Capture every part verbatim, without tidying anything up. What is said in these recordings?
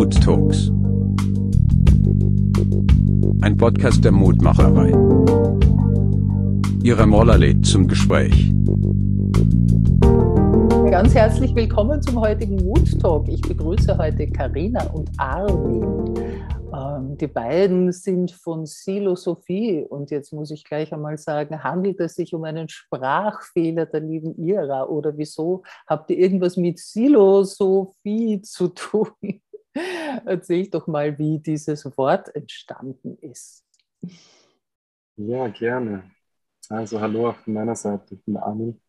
Mood Talks. Ein Podcast der Mutmacherei. Ira Moller lädt zum Gespräch. Ganz herzlich willkommen zum heutigen Mood Talk. Ich begrüße heute Carina und Armin. Ähm, die beiden sind von Silosophie und jetzt muss ich gleich einmal sagen, handelt es sich um einen Sprachfehler der lieben Ira oder wieso habt ihr irgendwas mit Silosophie zu tun? Erzählt doch mal, wie dieses Wort entstanden ist. Ja, gerne. Also hallo auch von meiner Seite, ich bin Armin.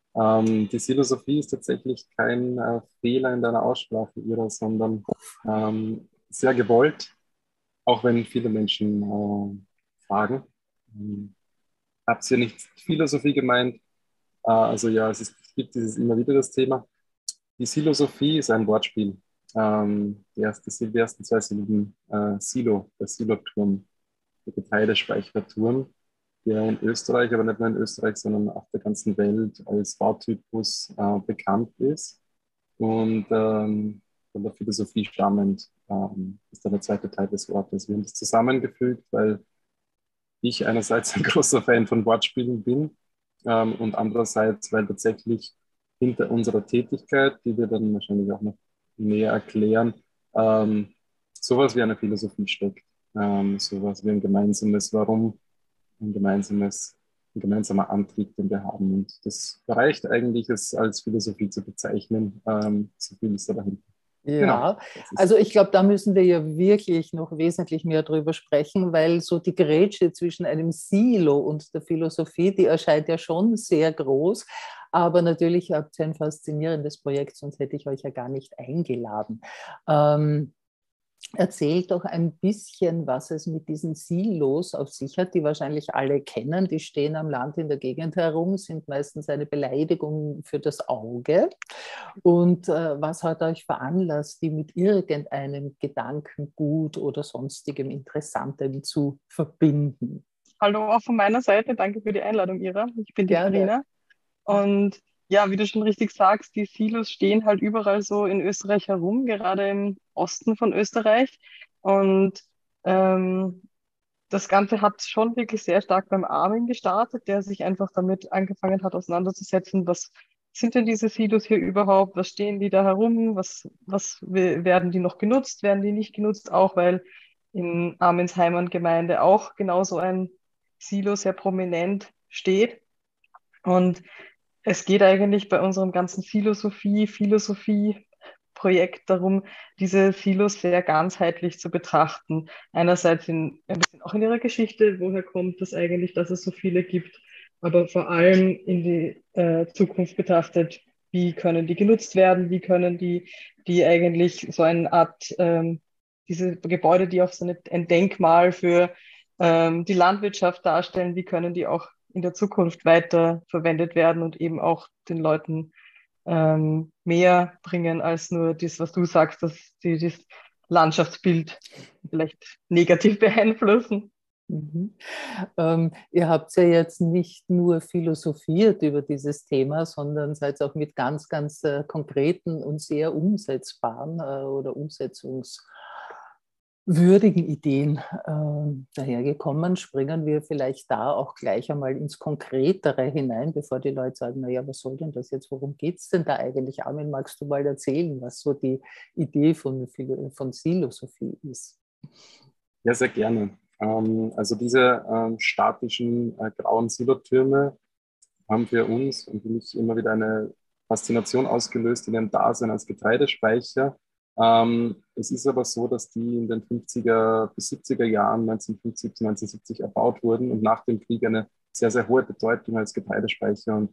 Ähm, die Silosophie ist tatsächlich kein äh, Fehler in deiner Aussprache, Ira, sondern ähm, sehr gewollt, auch wenn viele Menschen äh, fragen. Ähm, habt ihr nicht Philosophie gemeint? Äh, also ja, es, ist, es gibt dieses immer wieder das Thema. Die Silosophie ist ein Wortspiel. Ähm, die, erste, die ersten zwei Silben äh, Silo, der Siloturm, der Getreidespeicherturm, der in Österreich, aber nicht nur in Österreich, sondern auf der ganzen Welt als Bautypus äh, bekannt ist. Und ähm, von der Philosophie stammend ähm, ist dann der zweite Teil des Wortes. Wir haben das zusammengefügt, weil ich einerseits ein großer Fan von Wortspielen bin ähm, und andererseits, weil tatsächlich hinter unserer Tätigkeit, die wir dann wahrscheinlich auch noch näher erklären, ähm, sowas wie eine Philosophie steckt. Ähm, sowas wie ein gemeinsames Warum, ein gemeinsames, ein gemeinsamer Antrieb, den wir haben. Und das reicht eigentlich, es als Philosophie zu bezeichnen. Ähm, so viel ist da dahinter. Genau. Ja, also ich glaube, da müssen wir ja wirklich noch wesentlich mehr drüber sprechen, weil so die Grätsche zwischen einem Silo und der Philosophie, die erscheint ja schon sehr groß. Aber natürlich habt ihr ein faszinierendes Projekt, sonst hätte ich euch ja gar nicht eingeladen. Ähm, Erzählt doch ein bisschen, was es mit diesen Silos auf sich hat, die wahrscheinlich alle kennen. Die stehen am Land in der Gegend herum, sind meistens eine Beleidigung für das Auge. Und äh, was hat euch veranlasst, die mit irgendeinem Gedankengut oder sonstigem Interessantem zu verbinden? Hallo auch von meiner Seite, danke für die Einladung, Ira. Ich bin die Gerne. Carina. Und ja, wie du schon richtig sagst, die Silos stehen halt überall so in Österreich herum, gerade im Osten von Österreich. Und ähm, das Ganze hat schon wirklich sehr stark beim Armin gestartet, der sich einfach damit angefangen hat, auseinanderzusetzen, was sind denn diese Silos hier überhaupt, was stehen die da herum, was, was we- werden die noch genutzt, werden die nicht genutzt, auch weil in Armins Heimatgemeinde auch genauso ein Silo sehr prominent steht. Und es geht eigentlich bei unserem ganzen Philosophie, Philosophie-Projekt darum, diese Silos sehr ganzheitlich zu betrachten. Einerseits in, ein bisschen auch in ihrer Geschichte, woher kommt das eigentlich, dass es so viele gibt, aber vor allem in die äh, Zukunft betrachtet, wie können die genutzt werden, wie können die, die eigentlich so eine Art, ähm, diese Gebäude, die auch so eine, ein Denkmal für ähm, die Landwirtschaft darstellen, wie können die auch in der Zukunft weiter verwendet werden und eben auch den Leuten ähm, mehr bringen als nur das, was du sagst, dass sie das Landschaftsbild vielleicht negativ beeinflussen. Mhm. Ähm, ihr habt ja jetzt nicht nur philosophiert über dieses Thema, sondern seid auch mit ganz, ganz äh, konkreten und sehr umsetzbaren äh, oder umsetzungswürdigen Ideen äh, dahergekommen. Springen wir vielleicht da auch gleich einmal ins Konkretere hinein, bevor die Leute sagen, naja, was soll denn das jetzt, worum geht es denn da eigentlich? Armin, magst du mal erzählen, was so die Idee von, von Silosophie ist? Ja, sehr gerne. Ähm, also diese ähm, statischen äh, grauen Silotürme haben für uns und für mich immer wieder eine Faszination ausgelöst in ihrem Dasein als Getreidespeicher. Ähm, es ist aber so, dass die in den fünfziger bis siebziger Jahren, neunzehnhundertfünfzig bis neunzehnhundertsiebzig erbaut wurden und nach dem Krieg eine sehr, sehr hohe Bedeutung als Getreidespeicher und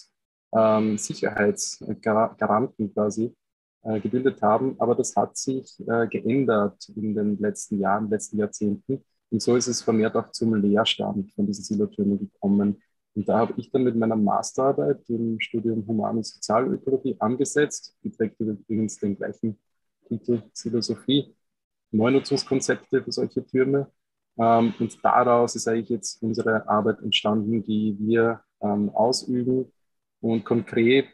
Nahrungssicherheitsgaranten quasi äh, gebildet haben. Aber das hat sich äh, geändert in den letzten Jahren, in den letzten Jahrzehnten. Und so ist es vermehrt auch zum Leerstand von diesen Silotürmen gekommen. Und da habe ich dann mit meiner Masterarbeit im Studium Human- und Sozialökologie angesetzt. Die trägt übrigens den gleichen Titel Philosophie, Neunutzungskonzepte für solche Türme. Ähm, und daraus ist eigentlich jetzt unsere Arbeit entstanden, die wir ähm, ausüben. Und konkret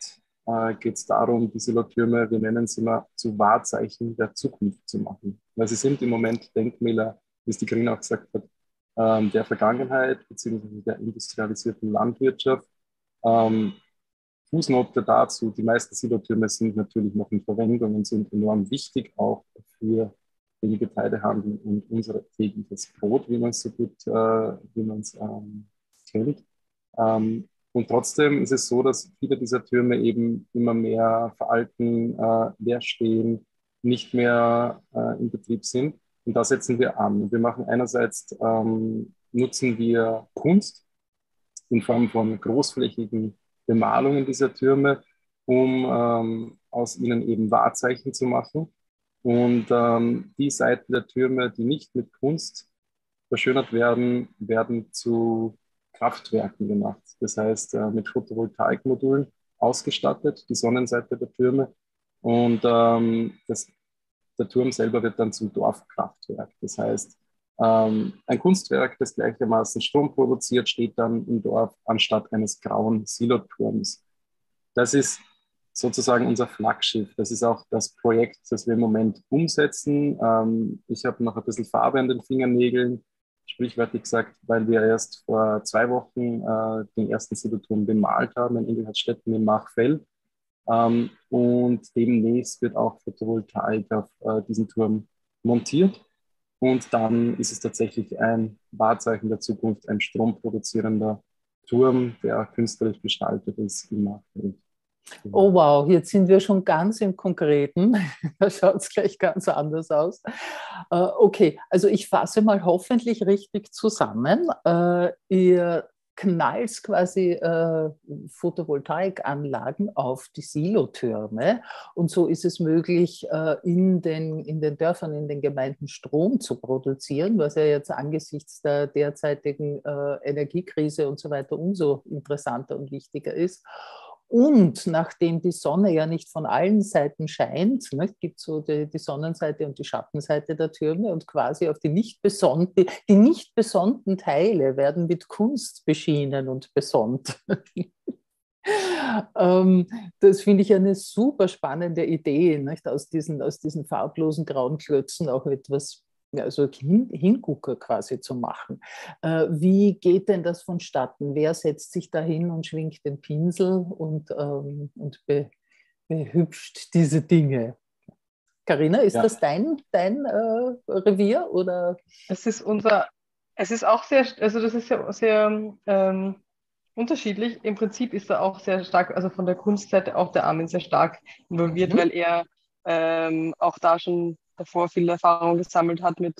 äh, geht es darum, die Silotürme, wir nennen sie immer, zu Wahrzeichen der Zukunft zu machen. Weil sie sind im Moment Denkmäler, wie es die Green auch gesagt hat, ähm, der Vergangenheit beziehungsweise der industrialisierten Landwirtschaft. Ähm, Fußnote dazu, die meisten Silotürme sind natürlich noch in Verwendung und sind enorm wichtig auch für den Getreidehandel und unser tägliches Brot, wie man es so gut, äh, wie man es ähm, kennt. Ähm, und trotzdem ist es so, dass viele dieser Türme eben immer mehr veralten, äh, leer stehen, nicht mehr äh, in Betrieb sind. Und da setzen wir an. Wir machen einerseits, ähm, nutzen wir Kunst in Form von großflächigen Bemalungen dieser Türme, um ähm, aus ihnen eben Wahrzeichen zu machen. Und ähm, die Seiten der Türme, die nicht mit Kunst verschönert werden, werden zu Kraftwerken gemacht. Das heißt, äh, mit Photovoltaikmodulen ausgestattet, die Sonnenseite der Türme. Und ähm, das, der Turm selber wird dann zum Dorfkraftwerk. Das heißt, ähm, ein Kunstwerk, das gleichermaßen Strom produziert, steht dann im Dorf anstatt eines grauen Siloturms. Das ist sozusagen unser Flaggschiff. Das ist auch das Projekt, das wir im Moment umsetzen. Ähm, ich habe noch ein bisschen Farbe an den Fingernägeln, sprichwörtlich gesagt, weil wir erst vor zwei Wochen äh, den ersten Siloturm bemalt haben in Engelhartstetten im Machfeld. Ähm, und demnächst wird auch Photovoltaik auf äh, diesen Turm montiert. Und dann ist es tatsächlich ein Wahrzeichen der Zukunft, ein stromproduzierender Turm, der künstlerisch gestaltet ist im Machfeld. Oh wow, jetzt sind wir schon ganz im Konkreten. Da schaut es gleich ganz anders aus. Äh, okay, also ich fasse mal hoffentlich richtig zusammen. Äh, ihr knallt quasi äh, Photovoltaikanlagen auf die Silotürme und so ist es möglich, äh, in den, in den Dörfern, in den Gemeinden Strom zu produzieren, was ja jetzt angesichts der derzeitigen äh, Energiekrise und so weiter umso interessanter und wichtiger ist. Und nachdem die Sonne ja nicht von allen Seiten scheint, ne, gibt es so die, die Sonnenseite und die Schattenseite der Türme und quasi auf die nicht besonnten, die nicht besonnten Teile werden mit Kunst beschienen und besonnt. ähm, das finde ich eine super spannende Idee, nicht? Aus diesen, aus diesen farblosen grauen Klötzen auch etwas, also Hin Hingucker quasi zu machen. Äh, wie geht denn das vonstatten? Wer setzt sich da hin und schwingt den Pinsel und, ähm, und be behübscht diese Dinge? Carina, ist Ja, das dein, dein äh, Revier oder? Es ist unser, es ist auch sehr, also das ist sehr, sehr ähm, unterschiedlich. Im Prinzip ist er auch sehr stark, also von der Kunstseite auch der Armin sehr stark involviert, Mhm. weil er ähm, auch da schon davor viel Erfahrung gesammelt hat mit,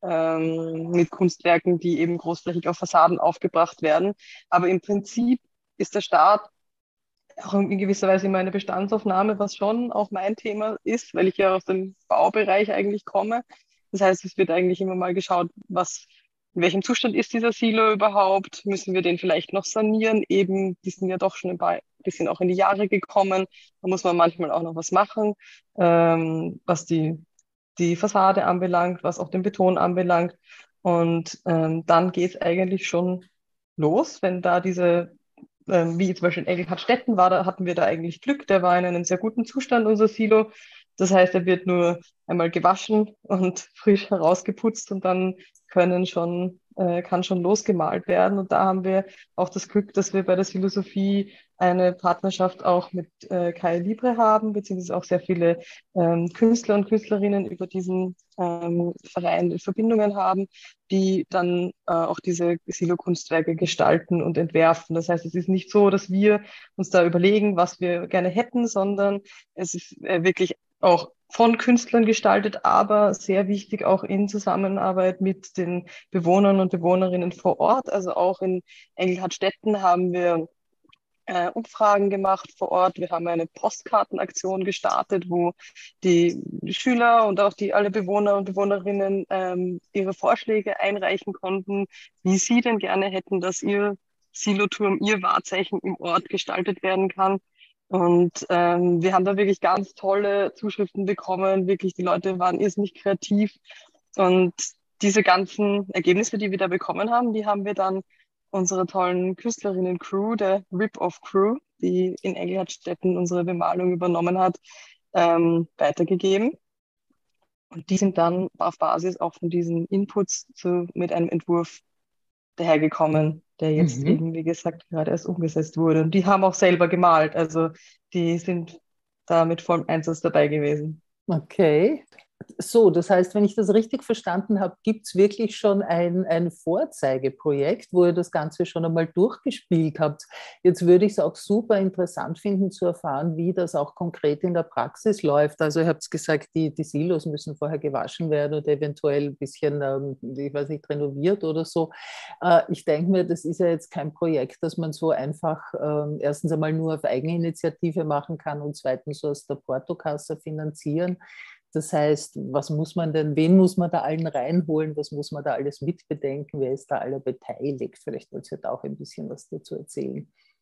ähm, mit Kunstwerken, die eben großflächig auf Fassaden aufgebracht werden. Aber im Prinzip ist der Start auch in gewisser Weise immer eine Bestandsaufnahme, was schon auch mein Thema ist, weil ich ja aus dem Baubereich eigentlich komme. Das heißt, es wird eigentlich immer mal geschaut, was, in welchem Zustand ist dieser Silo überhaupt? Müssen wir den vielleicht noch sanieren? Eben, die sind ja doch schon ein paar- bisschen auch in die Jahre gekommen. Da muss man manchmal auch noch was machen, ähm, was die, die Fassade anbelangt, was auch den Beton anbelangt. Und ähm, dann geht es eigentlich schon los, wenn da diese ähm, wie zum Beispiel in Engelhartstetten war, da hatten wir da eigentlich Glück, der war in einem sehr guten Zustand, unser Silo. Das heißt, er wird nur einmal gewaschen und frisch herausgeputzt und dann können schon, äh, kann schon losgemalt werden. Und da haben wir auch das Glück, dass wir bei der Silosophie eine Partnerschaft auch mit äh, Kai Libre haben, beziehungsweise auch sehr viele ähm, Künstler und Künstlerinnen über diesen ähm, Verein Verbindungen haben, die dann äh, auch diese Silo-Kunstwerke gestalten und entwerfen. Das heißt, es ist nicht so, dass wir uns da überlegen, was wir gerne hätten, sondern es ist äh, wirklich auch von Künstlern gestaltet, aber sehr wichtig auch in Zusammenarbeit mit den Bewohnern und Bewohnerinnen vor Ort. Also auch in Engelhartstetten haben wir äh, Umfragen gemacht vor Ort. Wir haben eine Postkartenaktion gestartet, wo die Schüler und auch die alle Bewohner und Bewohnerinnen ähm, ihre Vorschläge einreichen konnten, wie sie denn gerne hätten, dass ihr Siloturm, ihr Wahrzeichen im Ort gestaltet werden kann. Und ähm, wir haben da wirklich ganz tolle Zuschriften bekommen. Wirklich, die Leute waren irrsinnig kreativ. Und diese ganzen Ergebnisse, die wir da bekommen haben, die haben wir dann unserer tollen Künstlerinnen-Crew, der Rip-Off-Crew, die in Engelhartstetten unsere Bemalung übernommen hat, ähm, weitergegeben. Und die sind dann auf Basis auch von diesen Inputs zu, mit einem Entwurf dahergekommen, der jetzt Mhm. eben, wie gesagt, gerade erst umgesetzt wurde. Und die haben auch selber gemalt, also die sind da mit vollem Einsatz dabei gewesen. Okay. So, das heißt, wenn ich das richtig verstanden habe, gibt es wirklich schon ein, ein Vorzeigeprojekt, wo ihr das Ganze schon einmal durchgespielt habt. Jetzt würde ich es auch super interessant finden zu erfahren, wie das auch konkret in der Praxis läuft. Also ihr habt gesagt, die, die Silos müssen vorher gewaschen werden oder eventuell ein bisschen, ähm, ich weiß nicht, renoviert oder so. Äh, ich denke mir, das ist ja jetzt kein Projekt, das man so einfach ähm, erstens einmal nur auf Eigeninitiative machen kann und zweitens so aus der Portokasse finanzieren. Das heißt, was muss man denn, wen muss man da allen reinholen, was muss man da alles mitbedenken, wer ist da alle beteiligt? Vielleicht wollt ihr da auch ein bisschen was dazu erzählen.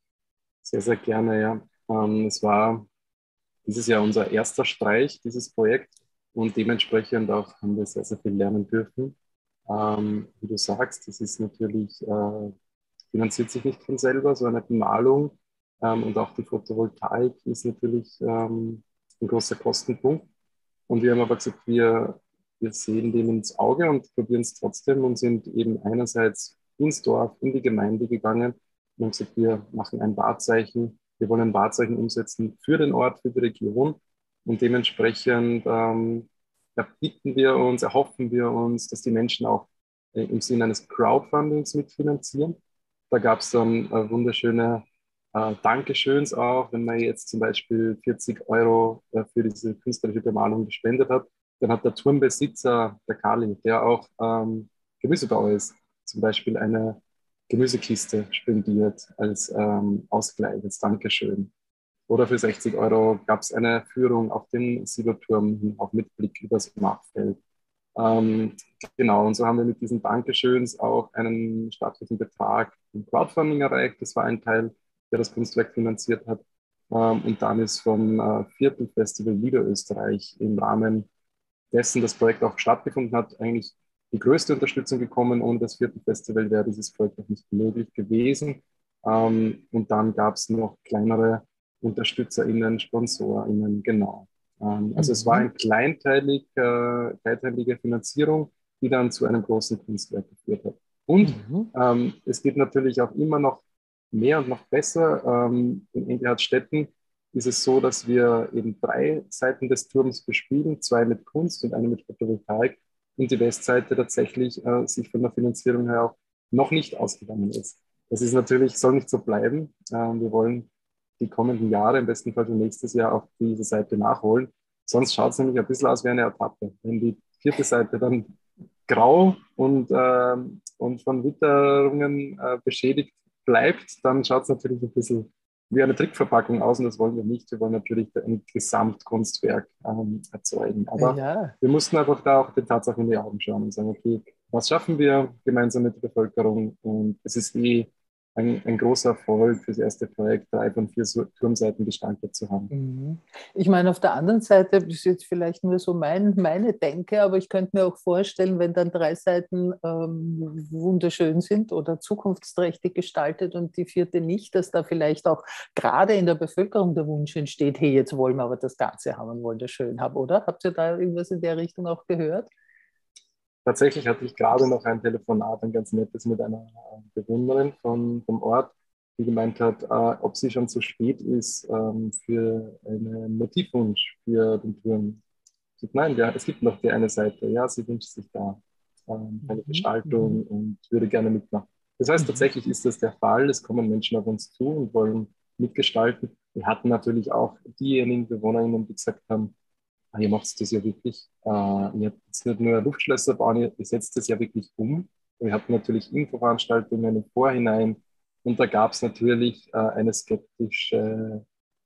Sehr, sehr gerne, ja. Ähm, es war dieses Jahr unser erster Streich, dieses Projekt. Und dementsprechend auch haben wir sehr, sehr viel lernen dürfen. Ähm, wie du sagst, das ist natürlich, äh, finanziert sich nicht von selber, so eine Bemalung. Ähm, und auch die Photovoltaik ist natürlich ähm, ein großer Kostenpunkt. Und wir haben aber gesagt, wir, wir sehen dem ins Auge und probieren es trotzdem und sind eben einerseits ins Dorf, in die Gemeinde gegangen und haben gesagt, wir machen ein Wahrzeichen, wir wollen ein Wahrzeichen umsetzen für den Ort, für die Region und dementsprechend ähm, erbitten wir uns, erhoffen wir uns, dass die Menschen auch äh, im Sinne eines Crowdfundings mitfinanzieren. Da gab es dann äh, wunderschöne äh, Dankeschöns auch, wenn man jetzt zum Beispiel vierzig Euro äh, für diese künstlerische Bemalung gespendet hat, dann hat der Turmbesitzer, der Kali, der auch ähm, Gemüsebauer ist, zum Beispiel eine Gemüsekiste spendiert als ähm, Ausgleich, als Dankeschön. Oder für sechzig Euro gab es eine Führung auf den Siloturm, auch mit Blick übers Machfeld. Ähm, genau, und so haben wir mit diesen Dankeschöns auch einen staatlichen Betrag im Crowdfunding erreicht. Das war ein Teil, der das Kunstwerk finanziert hat. Ähm, und dann ist vom äh, vierten Festival Niederösterreich im Rahmen dessen das Projekt auch stattgefunden hat, eigentlich die größte Unterstützung gekommen. Ohne das vierte Festival wäre dieses Projekt auch nicht möglich gewesen. Ähm, und dann gab es noch kleinere UnterstützerInnen, SponsorInnen, genau. Ähm, also es war Mhm. eine kleinteilig, äh, kleinteilige Finanzierung, die dann zu einem großen Kunstwerk geführt hat. Und Mhm. ähm, es geht natürlich auch immer noch mehr und noch besser. Ähm, in Engelhartstetten ist es so, dass wir eben drei Seiten des Turms bespielen, zwei mit Kunst und eine mit Photovoltaik und die Westseite tatsächlich äh, sich von der Finanzierung her auch noch nicht ausgegangen ist. Das ist natürlich, soll nicht so bleiben. Ähm, wir wollen die kommenden Jahre, im besten Fall für nächstes Jahr, auf diese Seite nachholen. Sonst schaut es nämlich ein bisschen aus wie eine Etappe. Wenn die vierte Seite dann grau und, äh, und von Witterungen äh, beschädigt bleibt, dann schaut es natürlich ein bisschen wie eine Trickverpackung aus und das wollen wir nicht. Wir wollen natürlich ein Gesamtkunstwerk ähm, erzeugen. Aber Ja. wir mussten einfach da auch den Tatsachen in die Augen schauen und sagen, okay, was schaffen wir gemeinsam mit der Bevölkerung? Und es ist eh ein, ein großer Erfolg für das erste Projekt, drei von vier Turmseiten gestaltet zu haben. Mhm. Ich meine, auf der anderen Seite, das ist jetzt vielleicht nur so mein, meine Denke, aber ich könnte mir auch vorstellen, wenn dann drei Seiten ähm, wunderschön sind oder zukunftsträchtig gestaltet und die vierte nicht, dass da vielleicht auch gerade in der Bevölkerung der Wunsch entsteht, hey, jetzt wollen wir aber das Ganze haben und wollen das schön haben, oder? Habt ihr da irgendwas in der Richtung auch gehört? Tatsächlich hatte ich gerade noch ein Telefonat, ein ganz nettes mit einer Bewohnerin von, vom Ort, die gemeint hat, äh, ob sie schon zu spät ist ähm, für einen Motivwunsch für den Turm. Ich sag, nein, ja, es gibt noch die eine Seite. Ja, sie wünscht sich da ähm, eine Mhm. Gestaltung Mhm. und würde gerne mitmachen. Das heißt, Mhm. tatsächlich ist das der Fall. Es kommen Menschen auf uns zu und wollen mitgestalten. Wir hatten natürlich auch diejenigen BewohnerInnen, die gesagt haben, ah, ihr macht das ja wirklich, äh, ihr habt jetzt nicht nur Luftschlösser bauen, ihr, ihr setzt das ja wirklich um. Wir hatten natürlich Infoveranstaltungen im Vorhinein und da gab es natürlich äh, eine skeptische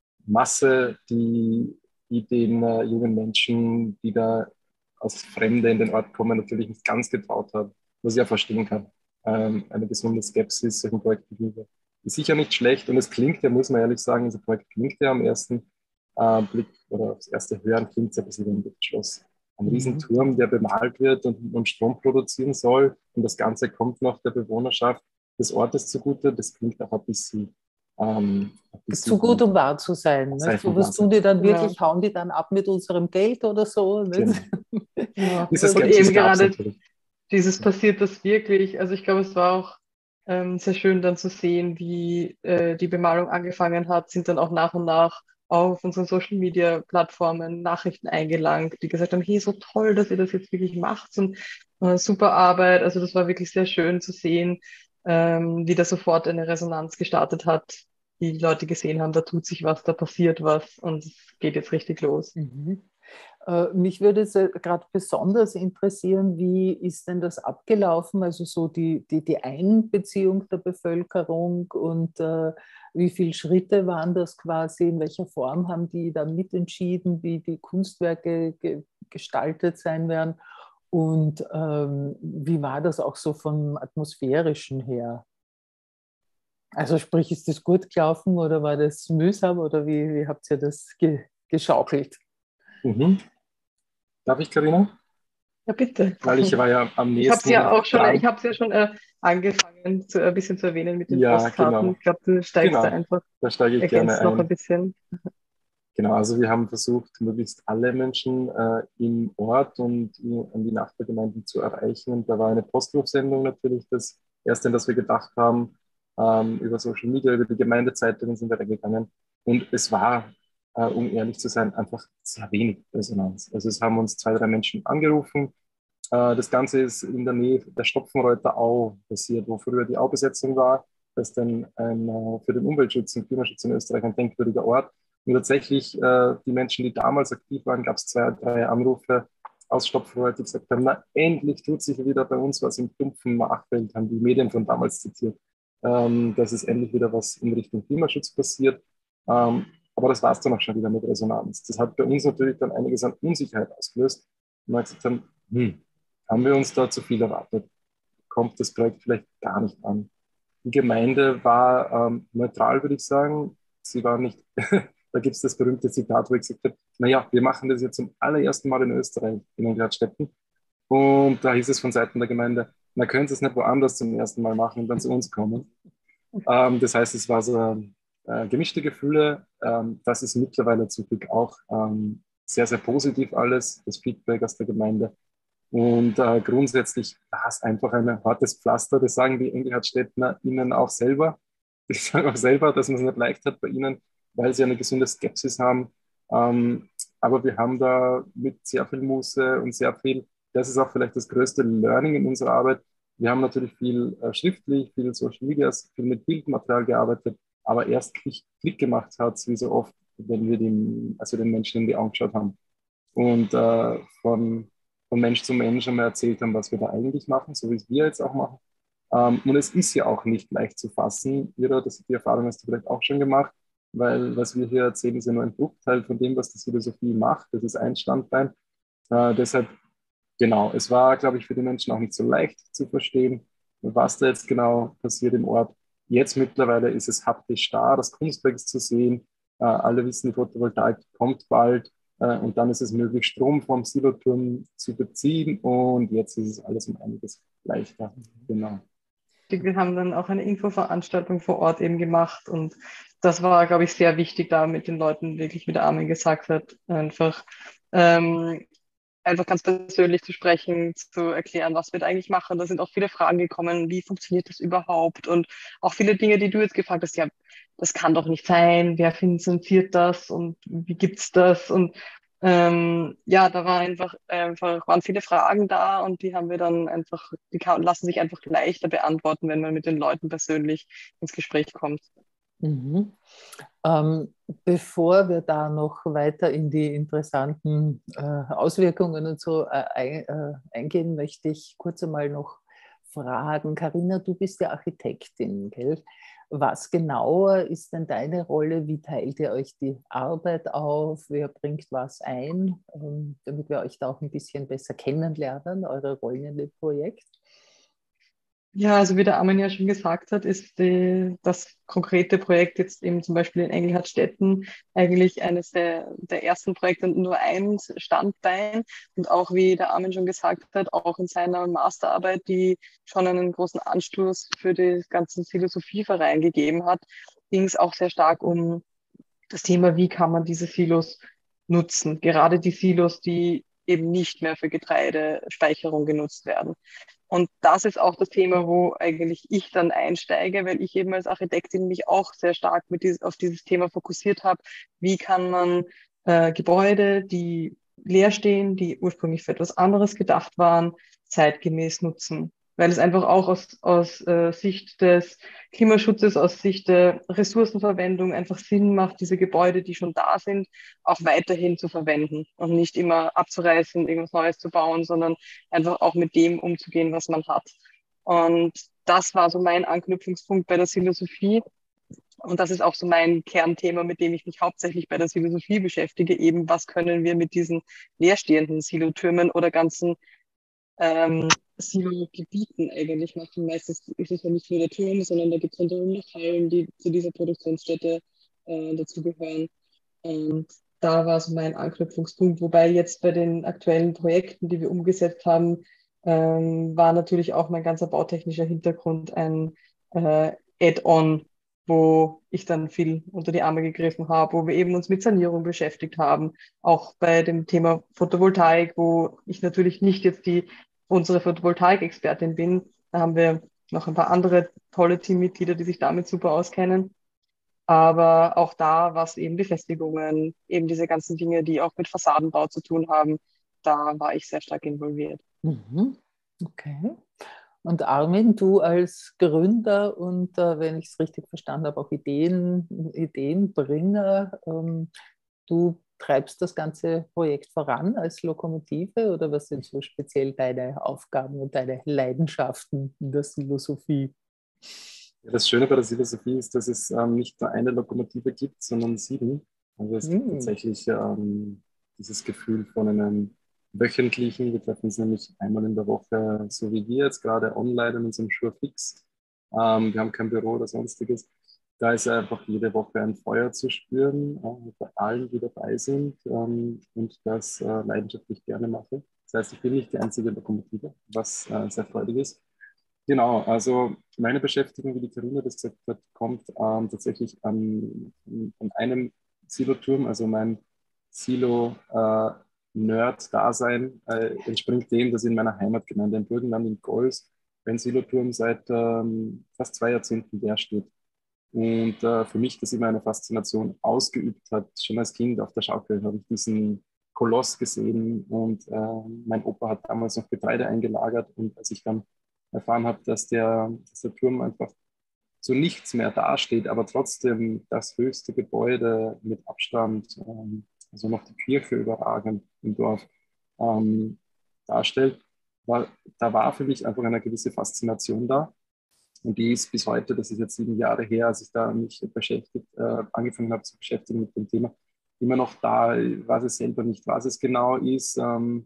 Masse, die, die den äh, jungen Menschen, die da als Fremde in den Ort kommen, natürlich nicht ganz getraut hat, was ich ja verstehen kann. Ähm, eine gesunde Skepsis solchen Projekten gegenüber ist sicher nicht schlecht und es klingt ja, muss man ehrlich sagen, unser Projekt klingt ja am ersten äh, Blick oder aufs erste Hören klingt es ein bisschen wie ein Luftschloss. Ein Mhm. Riesenturm, der bemalt wird und, und Strom produzieren soll und das Ganze kommt noch der Bewohnerschaft. des Ortes zugute. Das klingt auch ein bisschen, ähm, ein Zu bisschen gut, um wahr zu sein. Nicht? So was tun die dann Ja, wirklich, hauen die dann ab mit unserem Geld oder so. genau. Nicht? ja. Diese Und Skepsis eben gab es gerade natürlich. dieses passiert das wirklich. Also ich glaube, es war auch ähm, sehr schön dann zu sehen, wie äh, die Bemalung angefangen hat, sind dann auch nach und nach auf unseren Social Media Plattformen Nachrichten eingelangt, die gesagt haben, hey, so toll, dass ihr das jetzt wirklich macht und äh, super Arbeit. Also das war wirklich sehr schön zu sehen, ähm, wie da sofort eine Resonanz gestartet hat. Die Leute gesehen haben, da tut sich was, da passiert was und es geht jetzt richtig los. Mhm. Äh, Mich würde es äh, gerade besonders interessieren, wie ist denn das abgelaufen? Also so die, die, die Einbeziehung der Bevölkerung und äh, wie viele Schritte waren das quasi? In welcher Form haben die dann mitentschieden, wie die Kunstwerke ge gestaltet sein werden? Und ähm, wie war das auch so vom Atmosphärischen her? Also sprich, ist das gut gelaufen oder war das mühsam oder wie, wie habt ihr das ge geschaukelt? Mhm. Darf ich, Karina? Ja, bitte. Weil ich war ja am Ich habe es ja nächsten auch schon, ich dran. habe es ja schon äh, angefangen, zu, ein bisschen zu erwähnen mit den Ja, Postkarten. genau. Ich glaube, du steigst da Genau. einfach, Da steige ich gerne ergänzt noch ein ein. bisschen. Genau, also wir haben versucht, möglichst alle Menschen äh, im Ort und in, an die Nachbargemeinden zu erreichen. Und da war eine Postwurfsendung natürlich das Erste, an das wir gedacht haben. Ähm, über Social Media, über die Gemeindezeitungen sind wir da gegangen. Und es war, äh, um ehrlich zu sein, einfach sehr wenig Resonanz. Also es haben uns zwei, drei Menschen angerufen. Äh, das Ganze ist in der Nähe der Stopfenreuther Au passiert, wo früher die Aubesetzung war. Das ist dann ein, äh, für den Umweltschutz und Klimaschutz in Österreich ein denkwürdiger Ort. Und tatsächlich, äh, die Menschen, die damals aktiv waren, gab es zwei, drei Anrufe aus Stopfenreuther, die gesagt haben, na, endlich tut sich wieder bei uns was im dumpfen Machfeld, haben die Medien von damals zitiert, ähm, dass es endlich wieder was in Richtung Klimaschutz passiert. Ähm, aber das war es dann auch schon wieder mit Resonanz. Das hat bei uns natürlich dann einiges an Unsicherheit ausgelöst. Und wir gesagt haben, hm, haben wir uns da zu viel erwartet? Kommt das Projekt vielleicht gar nicht an? Die Gemeinde war ähm, neutral, würde ich sagen. Sie war nicht, da gibt es das berühmte Zitat, wo ich gesagt habe, naja, wir machen das jetzt zum allerersten Mal in Österreich, in den Gradstädten. Und da hieß es von Seiten der Gemeinde, na, können Sie es nicht woanders zum ersten Mal machen und dann zu uns kommen. Ähm, das heißt, es war so äh, gemischte Gefühle. Ähm, das ist mittlerweile zum Glück auch ähm, sehr, sehr positiv alles, das Feedback aus der Gemeinde. Und äh, grundsätzlich war es einfach ein hartes Pflaster. Das sagen die Engelhardtstädtner ihnen auch selber. Die sagen auch selber, dass man es nicht leicht hat bei ihnen, weil sie eine gesunde Skepsis haben. Ähm, aber wir haben da mit sehr viel Muße und sehr viel, das ist auch vielleicht das größte Learning in unserer Arbeit. Wir haben natürlich viel äh, schriftlich, viel Social Media, viel mit Bildmaterial gearbeitet, aber erst Klick, Klick gemacht hat es, wie so oft, wenn wir den, also den Menschen in die Augen geschaut haben. Und äh, von von Mensch zu Mensch einmal erzählt haben, was wir da eigentlich machen, so wie es wir jetzt auch machen. Ähm, und es ist ja auch nicht leicht zu fassen. Ira, das, die Erfahrung hast du vielleicht auch schon gemacht, weil was wir hier erzählen, ist ja nur ein Bruchteil von dem, was die Philosophie macht. Das ist ein Standbein. Äh, deshalb, genau, es war, glaube ich, für die Menschen auch nicht so leicht zu verstehen, was da jetzt genau passiert im Ort. Jetzt mittlerweile ist es haptisch da, das Kunstwerk ist zu sehen. Äh, alle wissen, die Photovoltaik kommt bald. Äh, und dann ist es möglich, Strom vom Siloturm zu beziehen. Und jetzt ist es alles um einiges leichter. Genau. Wir haben dann auch eine Infoveranstaltung vor Ort eben gemacht und das war, glaube ich, sehr wichtig, da mit den Leuten wirklich, wie der Armin gesagt hat, einfach, ähm, einfach ganz persönlich zu sprechen, zu erklären, was wir da eigentlich machen. Da sind auch viele Fragen gekommen, wie funktioniert das überhaupt? Und auch viele Dinge, die du jetzt gefragt hast, ja, das kann doch nicht sein, wer finanziert das und wie gibt's das? Und ähm, ja, da war einfach, einfach, waren viele Fragen da und die haben wir dann einfach, die kann, lassen sich einfach leichter beantworten, wenn man mit den Leuten persönlich ins Gespräch kommt. Mhm. Ähm, bevor wir da noch weiter in die interessanten äh, Auswirkungen und so äh, ein, äh, eingehen, möchte ich kurz einmal noch fragen. Carina, du bist ja Architektin, gell? Was genauer ist denn deine Rolle? Wie teilt ihr euch die Arbeit auf? Wer bringt was ein? Ähm, damit wir euch da auch ein bisschen besser kennenlernen, eure Rollen in dem Projekt. Ja, also wie der Armin ja schon gesagt hat, ist die, das konkrete Projekt jetzt eben zum Beispiel in Engelhartstetten eigentlich eines der, der ersten Projekte und nur ein Standbein. Und auch wie der Armin schon gesagt hat, auch in seiner Masterarbeit, die schon einen großen Anstoß für den ganzen Philosophieverein gegeben hat, ging es auch sehr stark um das Thema, wie kann man diese Silos nutzen. Gerade die Silos, die eben nicht mehr für Getreidespeicherung genutzt werden. Und das ist auch das Thema, wo eigentlich ich dann einsteige, weil ich eben als Architektin mich auch sehr stark mit dieses, auf dieses Thema fokussiert habe. Wie kann man äh, Gebäude, die leer stehen, die ursprünglich für etwas anderes gedacht waren, zeitgemäß nutzen? Weil es einfach auch aus, aus äh, Sicht des Klimaschutzes, aus Sicht der Ressourcenverwendung einfach Sinn macht, diese Gebäude, die schon da sind, auch weiterhin zu verwenden und nicht immer abzureißen, irgendwas Neues zu bauen, sondern einfach auch mit dem umzugehen, was man hat. Und das war so mein Anknüpfungspunkt bei der Philosophie. Und das ist auch so mein Kernthema, mit dem ich mich hauptsächlich bei der Philosophie beschäftige. Eben, was können wir mit diesen leerstehenden Silotürmen oder ganzen ähm, Silo-Gebieten eigentlich machen. Meistens ist es ja nicht nur der Turm, sondern da gibt es rundherum noch Hallen, die zu dieser Produktionsstätte äh, dazugehören. Und da war so mein Anknüpfungspunkt. Wobei jetzt bei den aktuellen Projekten, die wir umgesetzt haben, ähm, war natürlich auch mein ganzer bautechnischer Hintergrund ein äh, Add-on, wo ich dann viel unter die Arme gegriffen habe, wo wir eben uns mit Sanierung beschäftigt haben. Auch bei dem Thema Photovoltaik, wo ich natürlich nicht jetzt die unsere Photovoltaik-Expertin bin. Da haben wir noch ein paar andere tolle Teammitglieder, die sich damit super auskennen. Aber auch da, was eben Befestigungen, eben diese ganzen Dinge, die auch mit Fassadenbau zu tun haben, da war ich sehr stark involviert. Mhm. Okay. Und Armin, du als Gründer und, äh, wenn ich es richtig verstanden habe, auch Ideen, Ideenbringer, ähm, du treibst das ganze Projekt voran als Lokomotive oder was sind so speziell deine Aufgaben und deine Leidenschaften in der Philosophie? Ja, das Schöne bei der Philosophie ist, dass es ähm, nicht nur eine Lokomotive gibt, sondern sieben. Also es gibt Hm. tatsächlich ähm, dieses Gefühl von einem wöchentlichen, wir treffen uns nämlich einmal in der Woche, so wie wir jetzt gerade online in unserem Surefix. Ähm, wir haben kein Büro oder sonstiges. Da ist einfach jede Woche ein Feuer zu spüren, äh, bei allen, die dabei sind ähm, und das äh, leidenschaftlich gerne mache. Das heißt, ich bin nicht die einzige Lokomotive, was äh, sehr freudig ist. Genau, also meine Beschäftigung, wie die Karina das gesagt hat, kommt ähm, tatsächlich an, an einem Siloturm, also mein Silo-Nerd-Dasein äh, entspringt dem, dass in meiner Heimatgemeinde in Burgenland in Gols ein Siloturm seit ähm, fast zwei Jahrzehnten leer steht. Und äh, für mich das immer eine Faszination ausgeübt hat. Schon als Kind auf der Schaukel habe ich diesen Koloss gesehen und äh, mein Opa hat damals noch Getreide eingelagert und als ich dann erfahren habe, dass der, dass der Turm einfach so nichts mehr dasteht, aber trotzdem das höchste Gebäude mit Abstand, ähm, also noch die Kirche überragend im Dorf ähm, darstellt, war, da war für mich einfach eine gewisse Faszination da. Und die ist bis heute, das ist jetzt sieben Jahre her, als ich da mich beschäftigt, äh, angefangen habe zu beschäftigen mit dem Thema, immer noch da, weiß es selber nicht, was es genau ist. Ähm,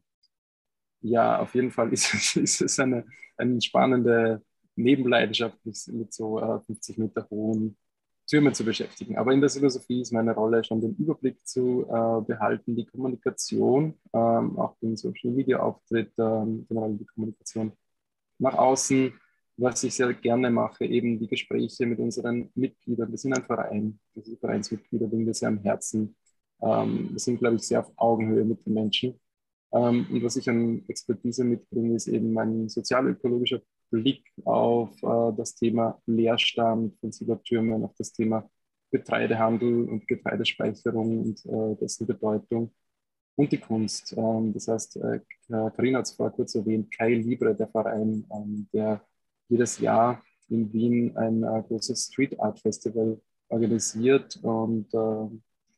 ja, auf jeden Fall ist, es- ist es eine, eine spannende Nebenleidenschaft, mich mit so äh, fünfzig Meter hohen Türmen zu beschäftigen. Aber in der Philosophie ist meine Rolle schon den Überblick zu äh, behalten, die Kommunikation, ähm, auch den Social Media Auftritt, ähm, generell die Kommunikation nach außen, was ich sehr gerne mache, eben die Gespräche mit unseren Mitgliedern. Wir sind ein Verein, das sind Vereinsmitglieder, liegen wir sehr am Herzen. Ähm, wir sind, glaube ich, sehr auf Augenhöhe mit den Menschen. Ähm, und was ich an Expertise mitbringe, ist eben mein sozialökologischer Blick auf äh, das Thema Leerstand von Silotürmen, auf das Thema Getreidehandel und Getreidespeicherung und äh, dessen Bedeutung und die Kunst. Ähm, das heißt, äh, Carina hat es vorher kurz erwähnt, Kai Libre, der Verein, ähm, der jedes Jahr in Wien ein äh, großes Street Art Festival organisiert und äh,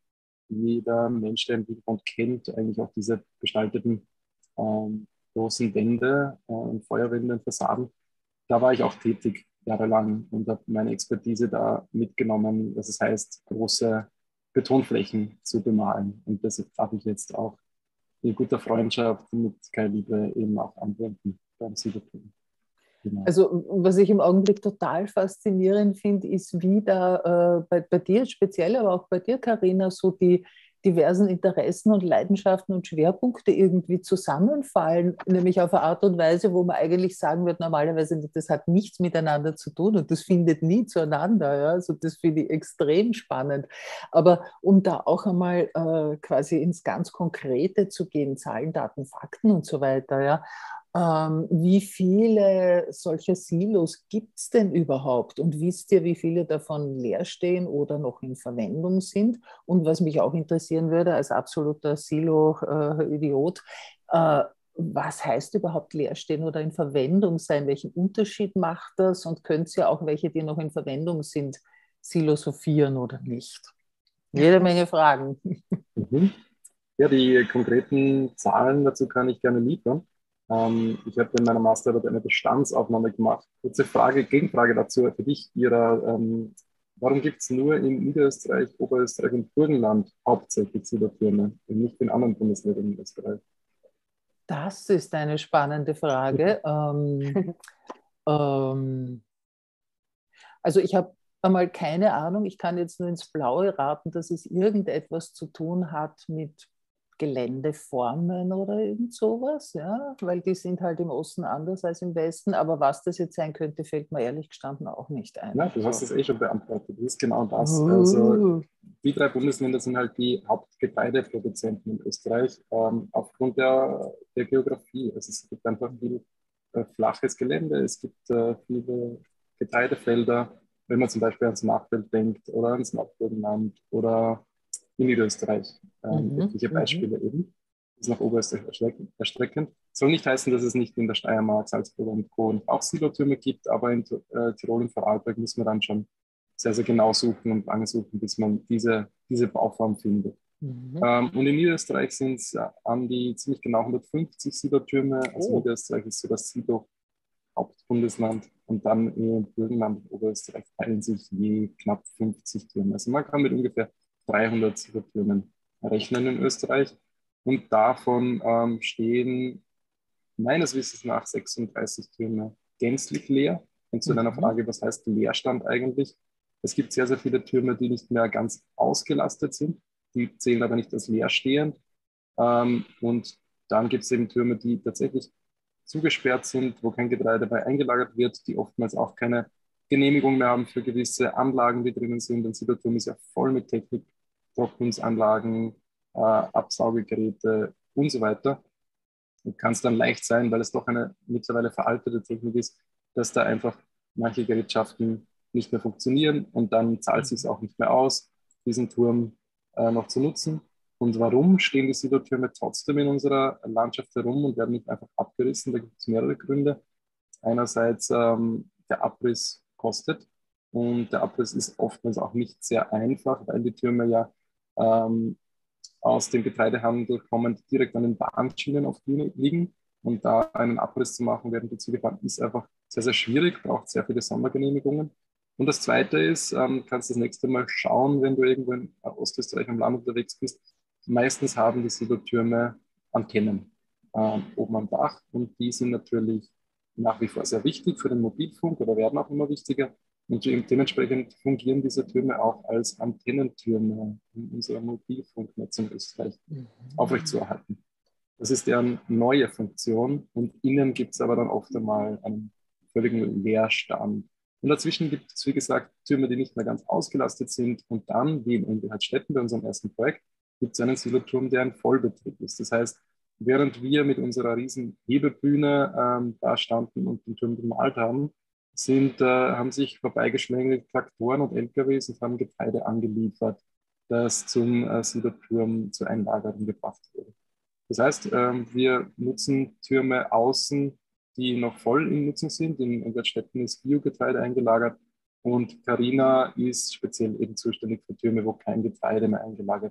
jeder Mensch, der den Hintergrund kennt, eigentlich auch diese gestalteten ähm, großen Wände äh, und Feuerwände und Fassaden. Da war ich auch tätig jahrelang und habe meine Expertise da mitgenommen, dass es heißt, große Betonflächen zu bemalen. Und das darf ich jetzt auch in guter Freundschaft mit Kai Liebe eben auch anwenden beim Silberturm. Genau. Also was ich im Augenblick total faszinierend finde, ist, wie da äh, bei, bei dir speziell, aber auch bei dir, Carina, so die diversen Interessen und Leidenschaften und Schwerpunkte irgendwie zusammenfallen, nämlich auf eine Art und Weise, wo man eigentlich sagen würde, normalerweise, das hat nichts miteinander zu tun und das findet nie zueinander. Ja? Also das finde ich extrem spannend. Aber um da auch einmal äh, quasi ins ganz Konkrete zu gehen, Zahlen, Daten, Fakten und so weiter, ja, ähm, wie viele solcher Silos gibt es denn überhaupt? Und wisst ihr, wie viele davon leer stehen oder noch in Verwendung sind? Und was mich auch interessieren würde, als absoluter Silo-Idiot, äh, was heißt überhaupt leer stehen oder in Verwendung sein? Welchen Unterschied macht das? Und könnt ihr auch welche, die noch in Verwendung sind, silosophieren oder nicht? Jede Menge Fragen. Mhm. Ja, die konkreten Zahlen dazu kann ich gerne liefern. Ähm, ich habe in meiner Masterarbeit eine Bestandsaufnahme gemacht. Kurze Frage, Gegenfrage dazu für dich, Ira. Ähm, warum gibt es nur in Niederösterreich, Oberösterreich und Burgenland hauptsächlich Silotürme und nicht in anderen Bundesländern in Österreich? Das ist eine spannende Frage. Ähm, ähm, also ich habe einmal keine Ahnung, ich kann jetzt nur ins Blaue raten, dass es irgendetwas zu tun hat mit Geländeformen oder irgend sowas, ja, weil die sind halt im Osten anders als im Westen, aber was das jetzt sein könnte, fällt mir ehrlich gestanden auch nicht ein. Ja, du hast So. es eh schon beantwortet. Das ist genau das. Also Uh. die drei Bundesländer sind halt die Hauptgetreideproduzenten in Österreich, ähm, aufgrund der, der Geografie. Also es gibt einfach viel äh, flaches Gelände, es gibt äh, viele Getreidefelder, wenn man zum Beispiel ans Nachfeld denkt oder ans Nordburgenland oder in Niederösterreich. Ähm, Mhm, etliche mhm. Beispiele eben. Das ist nach Oberösterreich erstreckend. erstreckend. Soll nicht heißen, dass es nicht in der Steiermark, Salzburg und Co. und auch Silotürme gibt, aber in äh, Tirol und Vorarlberg müssen wir dann schon sehr, sehr genau suchen und lange suchen, bis man diese, diese Bauform findet. Mhm. Ähm, und in Niederösterreich sind es äh, an die ziemlich genau hundertfünfzig Silotürme. Also Oh. Niederösterreich ist so das Silo-Hauptbundesland und dann in Burgenland und Oberösterreich teilen sich je knapp fünfzig Türme. Also man kann mit ungefähr dreihundert Silotürmen rechnen in Österreich. Und davon ähm, stehen meines Wissens nach sechsunddreißig Türme gänzlich leer. Und zu deiner Mhm. Frage, was heißt Leerstand eigentlich? Es gibt sehr, sehr viele Türme, die nicht mehr ganz ausgelastet sind. Die zählen aber nicht als leerstehend. Ähm, und dann gibt es eben Türme, die tatsächlich zugesperrt sind, wo kein Getreide bei eingelagert wird, die oftmals auch keine Genehmigung mehr haben für gewisse Anlagen, die drinnen sind. Ein Siloturm ist ja voll mit Technik, Trocknungsanlagen, äh, Absaugegeräte und so weiter. Und kann es dann leicht sein, weil es doch eine mittlerweile veraltete Technik ist, dass da einfach manche Gerätschaften nicht mehr funktionieren und dann zahlt es sich auch nicht mehr aus, diesen Turm äh, noch zu nutzen. Und warum stehen die Silotürme trotzdem in unserer Landschaft herum und werden nicht einfach abgerissen? Da gibt es mehrere Gründe. Einerseits ähm, der Abriss kostet und der Abriss ist oftmals auch nicht sehr einfach, weil die Türme ja ähm, aus dem Getreidehandel kommend direkt an den Bahnschienen auf die liegen. Und da einen Abriss zu machen, während die Züge fahren, ist einfach sehr, sehr schwierig, braucht sehr viele Sondergenehmigungen. Und das Zweite ist, ähm, kannst das nächste Mal schauen, wenn du irgendwo in Ostösterreich am Land unterwegs bist. Meistens haben die Silotürme Antennen ähm, oben am Dach und die sind natürlich nach wie vor sehr wichtig für den Mobilfunk oder werden auch immer wichtiger. Und dementsprechend fungieren diese Türme auch als Antennentürme, um unser Mobilfunknetz in Österreich Mhm. aufrechtzuerhalten. Das ist deren neue Funktion und innen gibt es aber dann oft einmal einen völligen Leerstand. Und dazwischen gibt es, wie gesagt, Türme, die nicht mehr ganz ausgelastet sind. Und dann, wie in Ungehaltstetten bei unserem ersten Projekt, gibt es einen Siloturm, der in Vollbetrieb ist. Das heißt, während wir mit unserer riesen Hebebühne ähm, da standen und den Turm bemalt haben, sind, äh, haben sich vorbeigeschlängelt Traktoren und L K Ws und haben Getreide angeliefert, das zum äh, Siloturm zur Einlagerung gebracht wurde. Das heißt, ähm, wir nutzen Türme außen, die noch voll in Nutzung sind. In, in Wertstetten ist Biogetreide eingelagert und Carina ist speziell eben zuständig für Türme, wo kein Getreide mehr eingelagert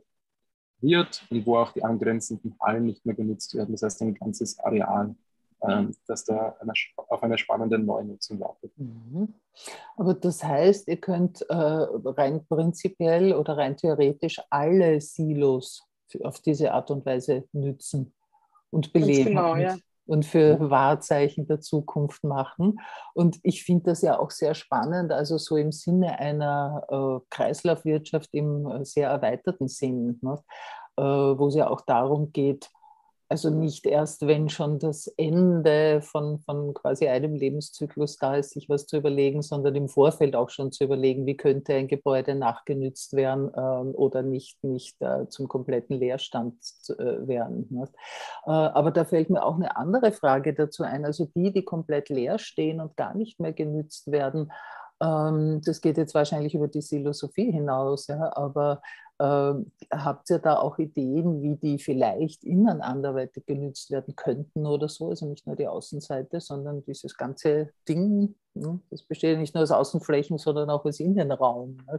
wird und wo auch die angrenzenden Hallen nicht mehr genutzt werden. Das heißt, ein ganzes Areal, ähm, das da eine, auf eine spannende Neunutzung wartet. Mhm. Aber das heißt, ihr könnt äh, rein prinzipiell oder rein theoretisch alle Silos auf diese Art und Weise nützen und Ganz beleben. genau, Mit, ja. und für Wahrzeichen der Zukunft machen. Und ich finde das ja auch sehr spannend, also so im Sinne einer äh, Kreislaufwirtschaft im äh, sehr erweiterten Sinn, ne? Äh, wo es ja auch darum geht, also nicht erst, wenn schon das Ende von, von quasi einem Lebenszyklus da ist, sich was zu überlegen, sondern im Vorfeld auch schon zu überlegen, wie könnte ein Gebäude nachgenützt werden ähm, oder nicht, nicht äh, zum kompletten Leerstand äh, werden. Ne? Äh, aber da fällt mir auch eine andere Frage dazu ein, also die, die komplett leer stehen und gar nicht mehr genützt werden. Ähm, das geht jetzt wahrscheinlich über die Philosophie hinaus, ja, aber ähm, habt ihr da auch Ideen, wie die vielleicht innen anderweitig genützt werden könnten oder so? Also nicht nur die Außenseite, sondern dieses ganze Ding, ne? Das besteht ja nicht nur aus Außenflächen, sondern auch aus Innenraum. Ne?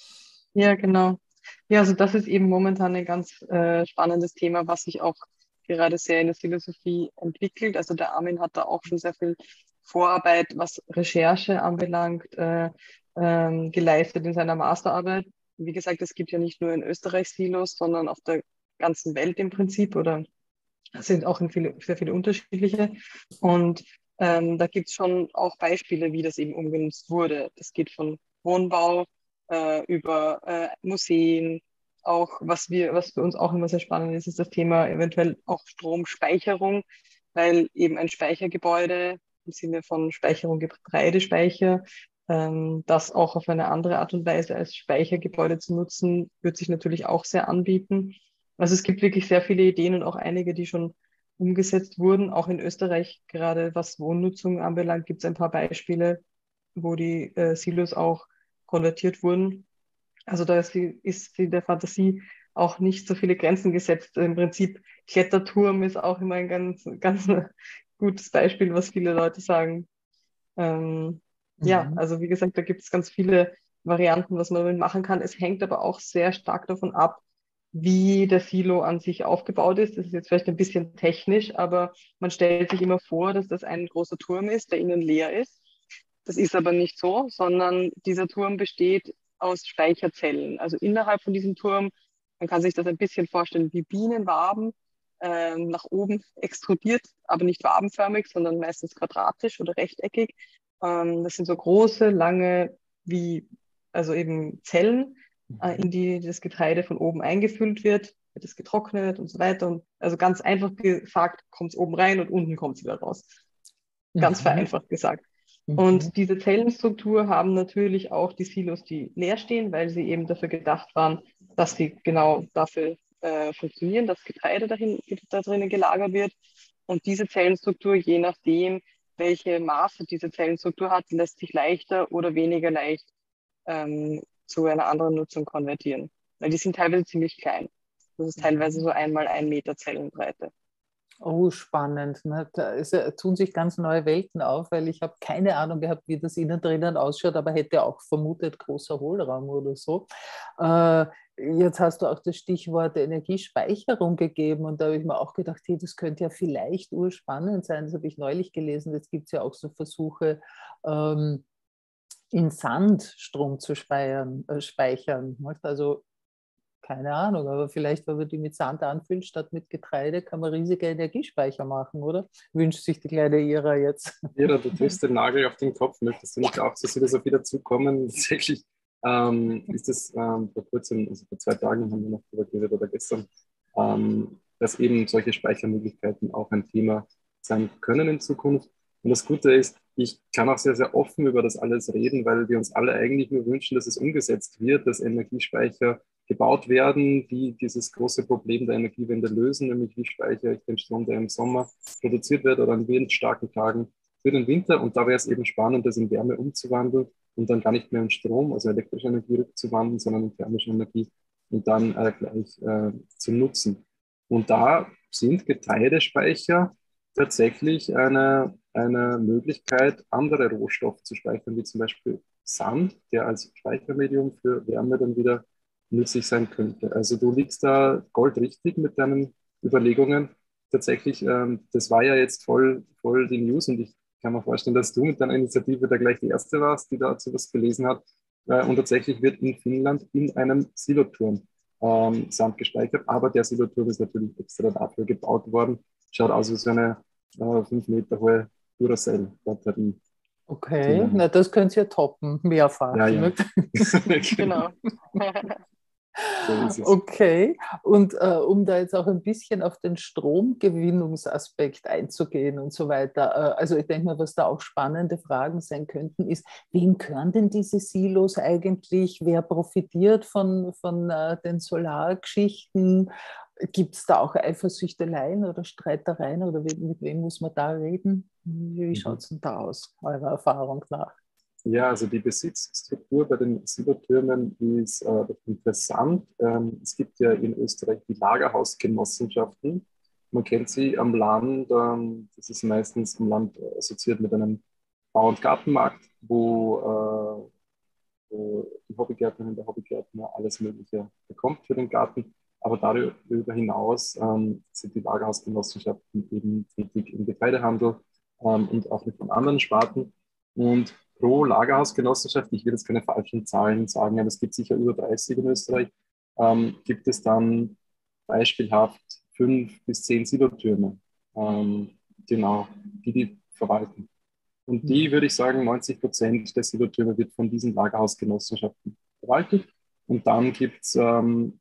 Ja, genau. Ja, also das ist eben momentan ein ganz äh, spannendes Thema, was sich auch gerade sehr in der Philosophie entwickelt. Also der Armin hat da auch schon sehr viel Vorarbeit, was Recherche anbelangt, äh, ähm, geleistet in seiner Masterarbeit. Wie gesagt, es gibt ja nicht nur in Österreich Silos, sondern auf der ganzen Welt im Prinzip oder es sind auch in viele, sehr viele unterschiedliche. Und ähm, da gibt es schon auch Beispiele, wie das eben umgenutzt wurde. Das geht von Wohnbau äh, über äh, Museen. Auch was wir, was für uns auch immer sehr spannend ist, ist das Thema eventuell auch Stromspeicherung, weil eben ein Speichergebäude im Sinne von Speicherung, Getreidespeicher, ähm, das auch auf eine andere Art und Weise als Speichergebäude zu nutzen, wird sich natürlich auch sehr anbieten. Also es gibt wirklich sehr viele Ideen und auch einige, die schon umgesetzt wurden. Auch in Österreich, gerade was Wohnnutzung anbelangt, gibt es ein paar Beispiele, wo die äh, Silos auch konvertiert wurden. Also da ist, die, ist die der Fantasie auch nicht so viele Grenzen gesetzt. Im Prinzip Kletterturm ist auch immer ein ganz, ganz gutes Beispiel, was viele Leute sagen. Ähm, ja, Mhm. also wie gesagt, da gibt es ganz viele Varianten, was man damit machen kann. Es hängt aber auch sehr stark davon ab, wie der Silo an sich aufgebaut ist. Das ist jetzt vielleicht ein bisschen technisch, aber man stellt sich immer vor, dass das ein großer Turm ist, der innen leer ist. Das ist aber nicht so, sondern dieser Turm besteht aus Speicherzellen. Also innerhalb von diesem Turm, man kann sich das ein bisschen vorstellen wie Bienenwaben, ähm, nach oben extrudiert, aber nicht wabenförmig, sondern meistens quadratisch oder rechteckig. Ähm, das sind so große, lange, wie, also eben Zellen, äh, in die das Getreide von oben eingefüllt wird, wird es getrocknet und so weiter. Und also ganz einfach gesagt, kommt es oben rein und unten kommt es wieder raus. Ganz Mhm. vereinfacht gesagt. Mhm. Und diese Zellenstruktur haben natürlich auch die Silos, die leer stehen, weil sie eben dafür gedacht waren, dass sie genau dafür äh, funktionieren, dass Getreide dahin, da drinnen gelagert wird. Und diese Zellenstruktur, je nachdem, welche Maße diese Zellenstruktur hat, lässt sich leichter oder weniger leicht ähm, zu einer anderen Nutzung konvertieren. Weil die sind teilweise ziemlich klein. Das ist teilweise so einmal ein Meter Zellenbreite. Oh, spannend. Ne? Da ist, ja- tun sich ganz neue Welten auf, weil ich habe keine Ahnung gehabt, wie das innen drinnen ausschaut, aber hätte auch vermutet, großer Hohlraum oder so. Äh, Jetzt hast du auch das Stichwort Energiespeicherung gegeben und da habe ich mir auch gedacht, hey, das könnte ja vielleicht urspannend sein. Das habe ich neulich gelesen. Jetzt gibt es ja auch so Versuche, ähm, in Sand Strom zu speichern. Äh, speichern. Nicht? Also keine Ahnung, aber vielleicht, wenn man die mit Sand anfüllt statt mit Getreide, kann man riesige Energiespeicher machen, oder? Wünscht sich die kleine Ira jetzt. Ira, du triffst den Nagel auf den Kopf. Möchtest du nicht auch zur Philosophie dazukommen? Tatsächlich ähm, ist es ähm, vor kurzem, also vor zwei Tagen haben wir noch darüber geredet oder gestern, ähm, dass eben solche Speichermöglichkeiten auch ein Thema sein können in Zukunft. Und das Gute ist, ich kann auch sehr, sehr offen über das alles reden, weil wir uns alle eigentlich nur wünschen, dass es umgesetzt wird, dass Energiespeicher gebaut werden, die dieses große Problem der Energiewende lösen, nämlich wie speichere ich den Strom, der im Sommer produziert wird oder an windstarken Tagen für den Winter. Und da wäre es eben spannend, das in Wärme umzuwandeln und dann gar nicht mehr in Strom, also elektrische Energie rückzuwandeln, sondern in thermische Energie und dann äh, gleich äh, zu nutzen. Und da sind Getreidespeicher tatsächlich eine, eine Möglichkeit, andere Rohstoffe zu speichern, wie zum Beispiel Sand, der als Speichermedium für Wärme dann wieder nützlich sein könnte. Also du liegst da goldrichtig mit deinen Überlegungen. Tatsächlich, ähm, das war ja jetzt voll, voll die News und ich kann mir vorstellen, dass du mit deiner Initiative da gleich die Erste warst, die dazu was gelesen hat. Äh, und tatsächlich wird in Finnland in einem Siloturm ähm, Sand gespeichert, aber der Siloturm ist natürlich extra dafür gebaut worden. Schaut aus wie so eine äh, fünf Meter hohe Duracell-Batterie. Okay, Genau. na das könnt ihr toppen, mehrfach. Ja, ja. Genau. So ist es. Okay, und äh, um da jetzt auch ein bisschen auf den Stromgewinnungsaspekt einzugehen und so weiter, äh, also ich denke mal, was da auch spannende Fragen sein könnten, ist, wem gehören denn diese Silos eigentlich? Wer profitiert von, von äh, den Solargeschichten? Gibt es da auch Eifersüchteleien oder Streitereien oder mit, mit wem muss man da reden? Wie, wie schaut Mhm. es denn da aus, eurer Erfahrung nach? Ja, also die Besitzstruktur bei den Silotürmen ist äh, interessant. Ähm, es gibt ja in Österreich die Lagerhausgenossenschaften. Man kennt sie am Land. Ähm, das ist meistens am Land äh, assoziiert mit einem Bau- und Gartenmarkt, wo, äh, wo die Hobbygärtnerin, der Hobbygärtner alles Mögliche bekommt für den Garten. Aber darüber hinaus ähm, sind die Lagerhausgenossenschaften eben tätig im Getreidehandel ähm, und auch mit von anderen Sparten. Und pro Lagerhausgenossenschaft, ich will jetzt keine falschen Zahlen sagen, aber es gibt sicher über dreißig in Österreich, ähm, gibt es dann beispielhaft fünf bis zehn Silotürme, ähm, genau, die die verwalten. Und die, würde ich sagen, neunzig Prozent der Silotürme wird von diesen Lagerhausgenossenschaften verwaltet. Und dann gibt es ähm,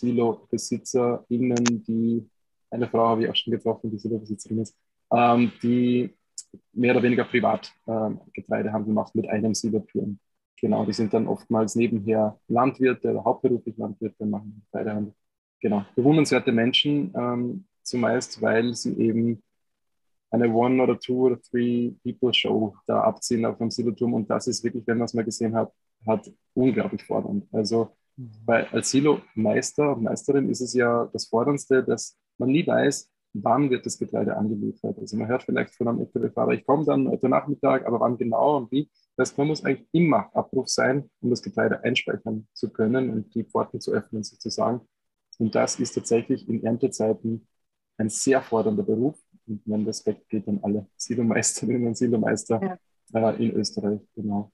Silo-BesitzerInnen, die, eine Frau habe ich auch schon getroffen, die Silo-Besitzerin ist, ähm, die mehr oder weniger privat ähm, Getreidehandel macht mit einem Silotürm. Genau, die sind dann oftmals nebenher Landwirte oder hauptberuflich Landwirte, machen Getreidehandel. Genau, bewundernswerte Menschen, ähm, zumeist, weil sie eben eine One- oder Two- oder Three-People-Show da abziehen auf dem Siloturm. Und das ist wirklich, wenn man es mal gesehen hat, hat unglaublich fordernd. Also bei, als Silo-Meister und Meisterin ist es ja das Forderndste, dass man nie weiß, wann wird das Getreide angeliefert. Also man hört vielleicht von einem L K W-Fahrer, ich komme dann heute Nachmittag, aber wann genau und wie. Das heißt, man muss eigentlich immer Abruf sein, um das Getreide einspeichern zu können und die Pforten zu öffnen sozusagen. Und das ist tatsächlich in Erntezeiten ein sehr fordernder Beruf. Und mein Respekt geht an alle Silomeisterinnen und Silomeister Ja. äh, in Österreich. Genau.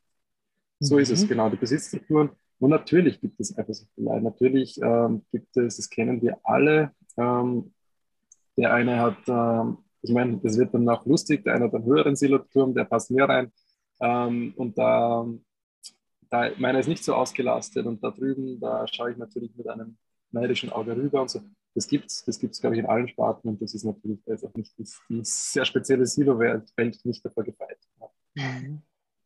So ist es, Mhm. genau, die Besitzstrukturen. Und natürlich gibt es Eifersuchteleien. Natürlich ähm, gibt es, das kennen wir alle. Ähm, der eine hat, ähm, ich meine, das wird dann auch lustig, der eine hat einen höheren Siloturm, der passt mehr rein. Ähm, und da, da, meiner ist nicht so ausgelastet und da drüben, da schaue ich natürlich mit einem neidischen Auge rüber und so. Das gibt's, das gibt's, glaube ich, in allen Sparten und das ist natürlich da ist auch nicht die, die sehr spezielle Silo-Welt nicht davor gefeit. Mhm.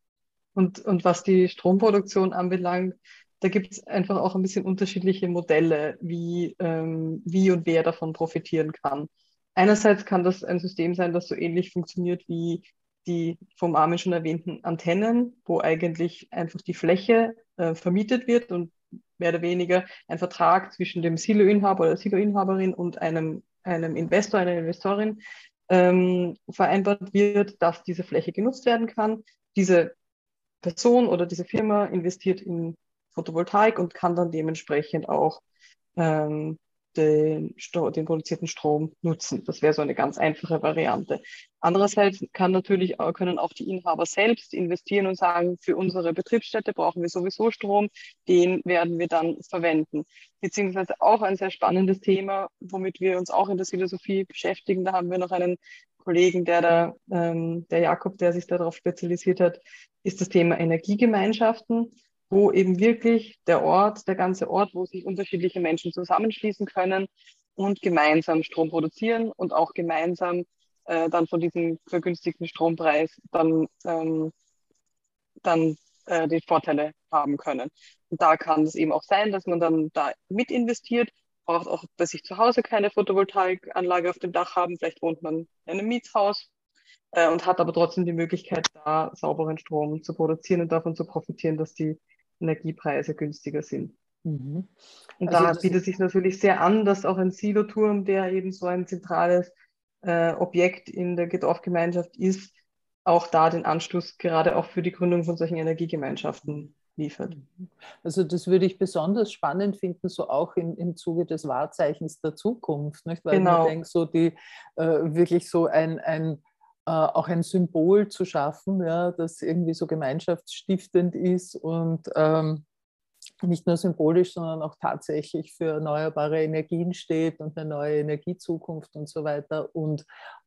Und, und was die Stromproduktion anbelangt, da gibt es einfach auch ein bisschen unterschiedliche Modelle, wie, ähm, wie und wer davon profitieren kann. Einerseits kann das ein System sein, das so ähnlich funktioniert wie die vom Armin schon erwähnten Antennen, wo eigentlich einfach die Fläche äh, vermietet wird und mehr oder weniger ein Vertrag zwischen dem Siloinhaber oder Siloinhaberin und einem, einem Investor, einer Investorin ähm, vereinbart wird, dass diese Fläche genutzt werden kann. Diese Person oder diese Firma investiert in Photovoltaik und kann dann dementsprechend auch ähm, den, den produzierten Strom nutzen. Das wäre so eine ganz einfache Variante. Andererseits kann natürlich, können auch die Inhaber selbst investieren und sagen, für unsere Betriebsstätte brauchen wir sowieso Strom, den werden wir dann verwenden. Beziehungsweise auch ein sehr spannendes Thema, womit wir uns auch in der Philosophie beschäftigen. Da haben wir noch einen Kollegen, der da, ähm, der Jakob, der sich darauf spezialisiert hat, ist das Thema Energiegemeinschaften, wo eben wirklich der Ort, der ganze Ort, wo sich unterschiedliche Menschen zusammenschließen können und gemeinsam Strom produzieren und auch gemeinsam äh, dann von diesem vergünstigten Strompreis dann, ähm, dann äh, die Vorteile haben können. Und da kann es eben auch sein, dass man dann da mit investiert, braucht auch bei sich zu Hause keine Photovoltaikanlage auf dem Dach haben, vielleicht wohnt man in einem Mietshaus äh, und hat aber trotzdem die Möglichkeit, da sauberen Strom zu produzieren und davon zu profitieren, dass die Energiepreise günstiger sind. Mhm. Und Also da das, bietet sich natürlich sehr an, dass auch ein Siloturm, der eben so ein zentrales äh, Objekt in der Dorfgemeinschaft ist, auch da den Anstoß gerade auch für die Gründung von solchen Energiegemeinschaften liefert. also das würde ich besonders spannend finden, so auch im, im Zuge des Wahrzeichens der Zukunft, nicht? Weil ich mir Genau, denke, so die äh, wirklich so ein, ein äh, auch ein Symbol zu schaffen, ja, das irgendwie so gemeinschaftsstiftend ist und ähm, nicht nur symbolisch, sondern auch tatsächlich für erneuerbare Energien steht und eine neue Energiezukunft und so weiter und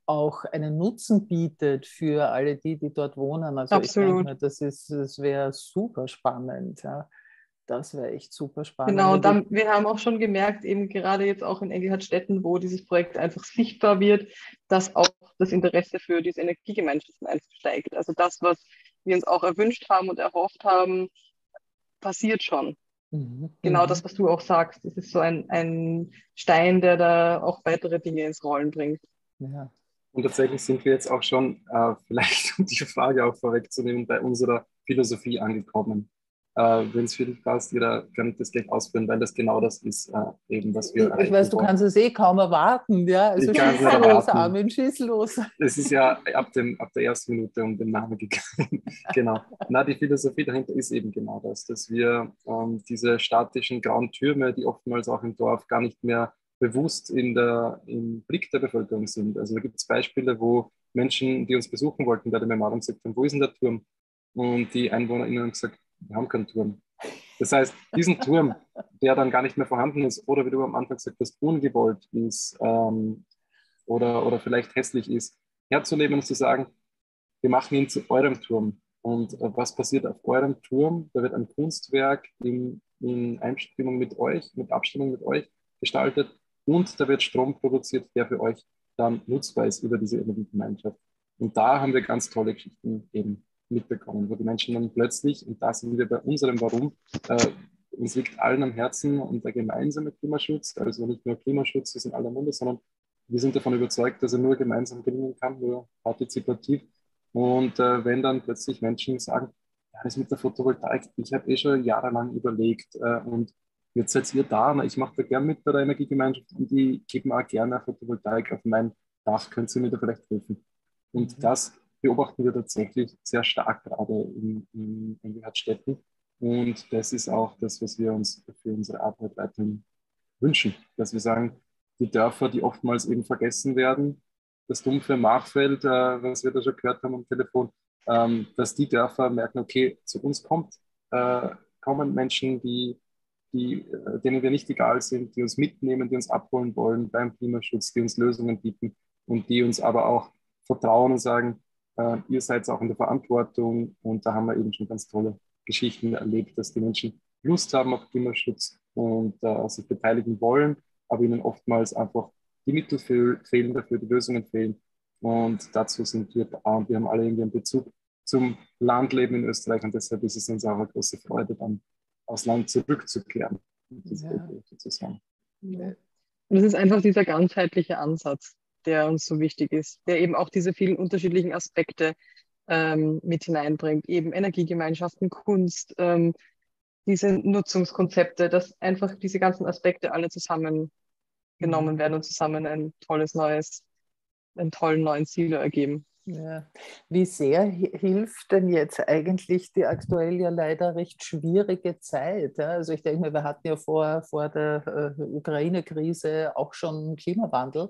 auch einen Nutzen bietet für alle die, die dort wohnen. Also ich denke Absolut. mir, das ist, das wäre super spannend. Ja. Das wäre echt super spannend. Genau, und Und ich, dann, wir haben auch schon gemerkt, eben gerade jetzt auch in Engelhardtstätten, wo dieses Projekt einfach sichtbar wird, dass auch das Interesse für diese Energiegemeinschaften einfach steigt. Also das, was wir uns auch erwünscht haben und erhofft haben, passiert schon. mhm, Genau mhm, das, was du auch sagst. Das ist so ein, ein Stein, der da auch weitere Dinge ins Rollen bringt. ja. Und tatsächlich sind wir jetzt auch schon, äh, vielleicht um die Frage auch vorwegzunehmen, bei unserer Philosophie angekommen. Äh, Wenn es für dich passt, Ira, kann ich das gleich ausführen, weil das genau das ist, äh, eben, was wir Ich, ich weiß, erreichen du wollen. kannst es eh kaum erwarten. Ja? Ich Also kann es schieß nicht los, erwarten. Armin, schieß los. Es ist ja ab, dem, ab der ersten Minute um den Namen gegangen. Genau. Na, die Philosophie dahinter ist eben genau das, dass wir ähm, diese statischen grauen Türme, die oftmals auch im Dorf gar nicht mehr bewusst in der, im Blick der Bevölkerung sind. Also da gibt es Beispiele, wo Menschen, die uns besuchen wollten, bei der Memoriam gesagt haben, wo ist denn der Turm? Und die EinwohnerInnen haben gesagt, wir haben keinen Turm. Das heißt, diesen Turm, der dann gar nicht mehr vorhanden ist, oder wie du am Anfang gesagt hast, ungewollt ist, ähm, oder, oder vielleicht hässlich ist, herzunehmen und zu sagen, wir machen ihn zu eurem Turm. Und äh, was passiert auf eurem Turm? Da wird ein Kunstwerk in, in Einstimmung mit euch, mit Abstimmung mit euch gestaltet und da wird Strom produziert, der für euch dann nutzbar ist über diese Energiegemeinschaft. Und da haben wir ganz tolle Geschichten eben mitbekommen, wo die Menschen dann plötzlich, und da sind wir bei unserem Warum, äh, uns liegt allen am Herzen und der gemeinsame Klimaschutz, also nicht nur Klimaschutz ist in aller Munde, sondern wir sind davon überzeugt, dass er nur gemeinsam gelingen kann, nur partizipativ. Und äh, wenn dann plötzlich Menschen sagen, ja, das mit der Photovoltaik, ich habe eh schon jahrelang überlegt äh, und jetzt seid ihr da, na, ich mache da gern mit bei der Energiegemeinschaft und die geben auch gerne Photovoltaik auf mein Dach, könnt ihr mir da vielleicht helfen? Und Mhm. das beobachten wir tatsächlich sehr stark gerade in, in, in Städten. Und das ist auch das, was wir uns für unsere Arbeit weiterhin wünschen, dass wir sagen, die Dörfer, die oftmals eben vergessen werden, das dumpfe Machfeld, äh, was wir da schon gehört haben am Telefon, ähm, dass die Dörfer merken, okay, zu uns kommt, äh, kommen Menschen, die, die, äh, denen wir nicht egal sind, die uns mitnehmen, die uns abholen wollen beim Klimaschutz, die uns Lösungen bieten und die uns aber auch vertrauen und sagen, äh, ihr seid auch in der Verantwortung. Und da haben wir eben schon ganz tolle Geschichten erlebt, dass die Menschen Lust haben auf Klimaschutz und äh, sich beteiligen wollen, aber ihnen oftmals einfach die Mittel fehlen dafür, die Lösungen fehlen. Und dazu sind wir da und wir haben alle irgendwie einen Bezug zum Landleben in Österreich und deshalb ist es uns auch eine große Freude, dann aufs Land zurückzukehren, um diese Ja. Begriffe zu sagen. Ja. Und es ist einfach dieser ganzheitliche Ansatz, der uns so wichtig ist, der eben auch diese vielen unterschiedlichen Aspekte ähm, mit hineinbringt, eben Energiegemeinschaften, Kunst, ähm, diese Nutzungskonzepte, dass einfach diese ganzen Aspekte alle zusammengenommen Mhm. werden und zusammen ein tolles neues, einen tollen neuen Silo ergeben. Ja. Wie sehr hi- hilft denn jetzt eigentlich die aktuell ja leider recht schwierige Zeit? Ja? Also ich denke mir, wir hatten ja vor, vor der äh, Ukraine-Krise auch schon einen Klimawandel.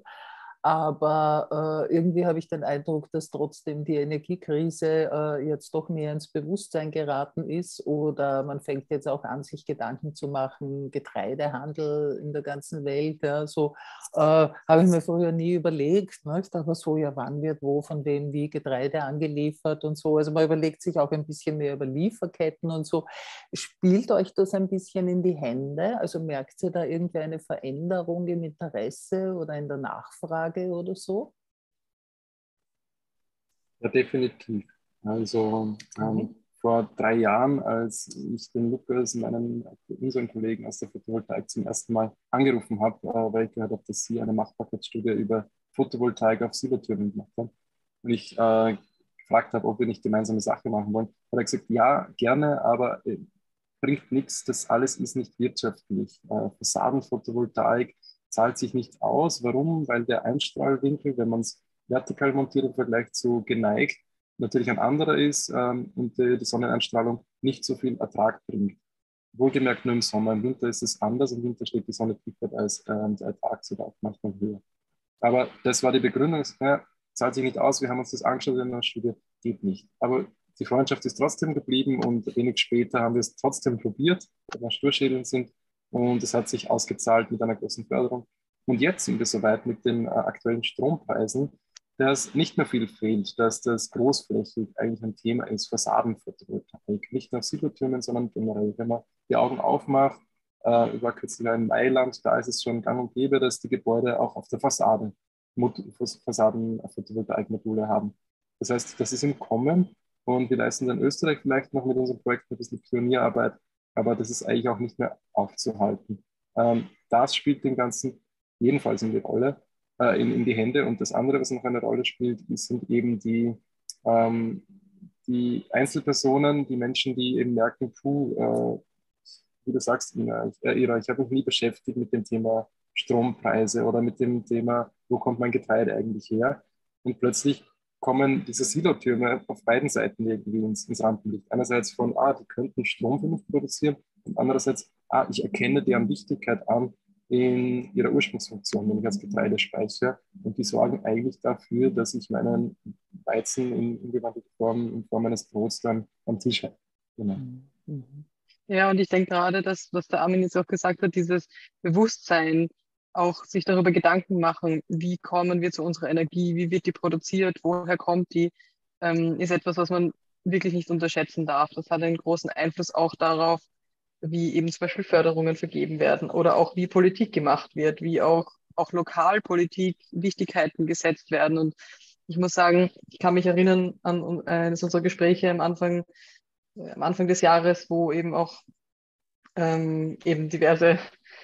Aber äh, irgendwie habe ich den Eindruck, dass trotzdem die Energiekrise äh, jetzt doch mehr ins Bewusstsein geraten ist oder man fängt jetzt auch an, sich Gedanken zu machen, Getreidehandel in der ganzen Welt. Ja, so äh, habe ich mir früher nie überlegt. Ne? Ich dachte mir so, ja, wann wird wo von wem wie Getreide angeliefert und so. Also man überlegt sich auch ein bisschen mehr über Lieferketten und so. Spielt euch das ein bisschen in die Hände? Also merkt ihr da irgendwie eine Veränderung im Interesse oder in der Nachfrage oder so? Ja, definitiv. Also Mhm. ähm, vor drei Jahren, als ich den Lukas, meinen, unseren Kollegen aus der Photovoltaik zum ersten Mal angerufen habe, äh, weil ich gehört habe, dass sie eine Machbarkeitsstudie über Photovoltaik auf Silbertürmen gemacht haben. Und ich äh, gefragt habe, ob wir nicht gemeinsame Sache machen wollen, hat er gesagt, ja, gerne, aber äh, bringt nichts, das alles ist nicht wirtschaftlich. Äh, Fassadenphotovoltaik zahlt sich nicht aus. Warum? Weil der Einstrahlwinkel, wenn man es vertikal montiert im Vergleich zu geneigt, natürlich ein anderer ist ähm, und äh, die Sonneneinstrahlung nicht so viel Ertrag bringt. Wohlgemerkt nur im Sommer. Im Winter ist es anders. Im Winter steht die Sonne tiefer als ähm, der Ertrag sogar auch manchmal höher. Aber das war die Begründung. Ja, zahlt sich nicht aus. Wir haben uns das angeschaut in der Studie. Geht nicht. Aber die Freundschaft ist trotzdem geblieben und wenig später haben wir es trotzdem probiert, weil wir Sturschädeln sind. Und es hat sich ausgezahlt mit einer großen Förderung. Und jetzt sind wir soweit mit den äh, aktuellen Strompreisen, dass nicht mehr viel fehlt, dass das großflächig eigentlich ein Thema ist, Fassadenphotovoltaik. Nicht nur auf Silotürmen, sondern generell. Wenn man die Augen aufmacht, äh, ich war kürzlich in Mailand, da ist es schon gang und gäbe, dass die Gebäude auch auf der Fassade Fassaden-Photovoltaikmodule haben. Das heißt, das ist im Kommen und wir leisten dann Österreich vielleicht noch mit unserem Projekt ein bisschen Pionierarbeit, aber das ist eigentlich auch nicht mehr aufzuhalten. Ähm, das spielt dem Ganzen jedenfalls in die Rolle, äh, in, in die Hände. Und das andere, was noch eine Rolle spielt, sind eben die, ähm, die Einzelpersonen, die Menschen, die eben merken, puh, äh, wie du sagst, Ina, ich, äh, Ira, ich habe mich nie beschäftigt mit dem Thema Strompreise oder mit dem Thema, wo kommt mein Getreide eigentlich her? Und plötzlich kommen diese Silotürme auf beiden Seiten irgendwie ins, ins Rampenlicht. Einerseits von, ah, die könnten Strom für mich produzieren und andererseits, ah, ich erkenne deren Wichtigkeit an in ihrer Ursprungsfunktion, nämlich als Getreidespeicher. Und die sorgen eigentlich dafür, dass ich meinen Weizen in, in gewandelter Form, in Form eines Brots dann am Tisch habe. Genau. Mhm. Ja, und ich denke gerade, dass, was der Armin jetzt auch gesagt hat, dieses Bewusstsein, auch sich darüber Gedanken machen, wie kommen wir zu unserer Energie, wie wird die produziert, woher kommt die, ähm, ist etwas, was man wirklich nicht unterschätzen darf. Das hat einen großen Einfluss auch darauf, wie eben zum Beispiel Förderungen vergeben werden oder auch wie Politik gemacht wird, wie auch, auch Lokalpolitik Wichtigkeiten gesetzt werden. Und ich muss sagen, ich kann mich erinnern an äh, eines unserer Gespräche am Anfang, äh, am Anfang des Jahres, wo eben auch ähm, eben diverse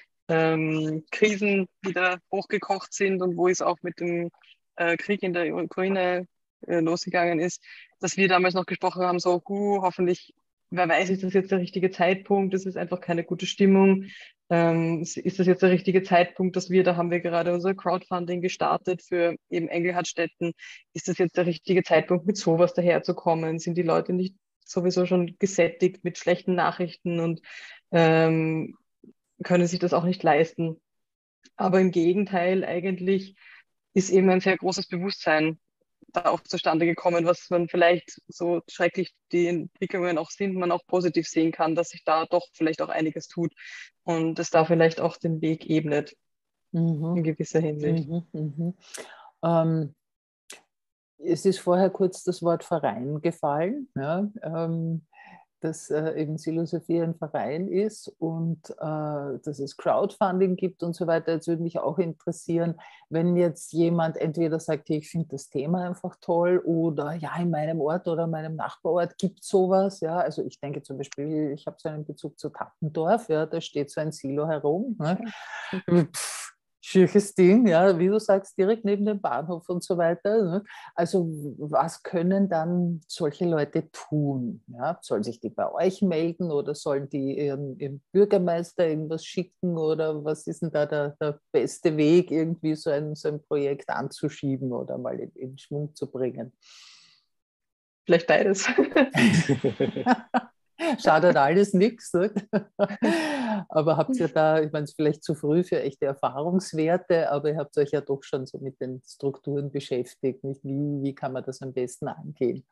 ähm, Krisen wieder hochgekocht sind und wo es auch mit dem äh, Krieg in der Ukraine äh, losgegangen ist, dass wir damals noch gesprochen haben, so, huh, hoffentlich, wer weiß, ist das jetzt der richtige Zeitpunkt, es ist einfach keine gute Stimmung, ähm, ist das jetzt der richtige Zeitpunkt, dass wir, da haben wir gerade unser Crowdfunding gestartet für eben Engelhardtstätten, ist das jetzt der richtige Zeitpunkt, mit sowas daherzukommen, sind die Leute nicht sowieso schon gesättigt mit schlechten Nachrichten und ähm, können sich das auch nicht leisten. Aber im Gegenteil, eigentlich ist eben ein sehr großes Bewusstsein da auch zustande gekommen, was man vielleicht, so schrecklich die Entwicklungen auch sind, man auch positiv sehen kann, dass sich da doch vielleicht auch einiges tut und es da vielleicht auch den Weg ebnet in Mhm. gewisser Hinsicht. Mhm. Mhm. Ähm, es ist vorher kurz das Wort Verein gefallen, ja, ähm, dass äh, eben Silosophie ein Verein ist und äh, dass es Crowdfunding gibt und so weiter. Jetzt würde mich auch interessieren, wenn jetzt jemand entweder sagt, hey, ich finde das Thema einfach toll oder ja, in meinem Ort oder meinem Nachbarort gibt es sowas. Ja, also ich denke zum Beispiel, ich habe so einen Bezug zu Tappendorf, ja, da steht so ein Silo herum. Ne? Pff, schönes Ding, ja, wie du sagst, direkt neben dem Bahnhof und so weiter. Ne? Also was können dann solche Leute tun? Ja? Sollen sich die bei euch melden oder sollen die ihren, ihren Bürgermeister irgendwas schicken oder was ist denn da der, der beste Weg, irgendwie so ein, so ein Projekt anzuschieben oder mal in, in Schwung zu bringen? Vielleicht beides. Schadet alles nichts. Ne? Aber habt ihr da, ich meine, es ist vielleicht zu früh für echte Erfahrungswerte, aber ihr habt euch ja doch schon so mit den Strukturen beschäftigt. Nicht? Wie, wie kann man das am besten angehen?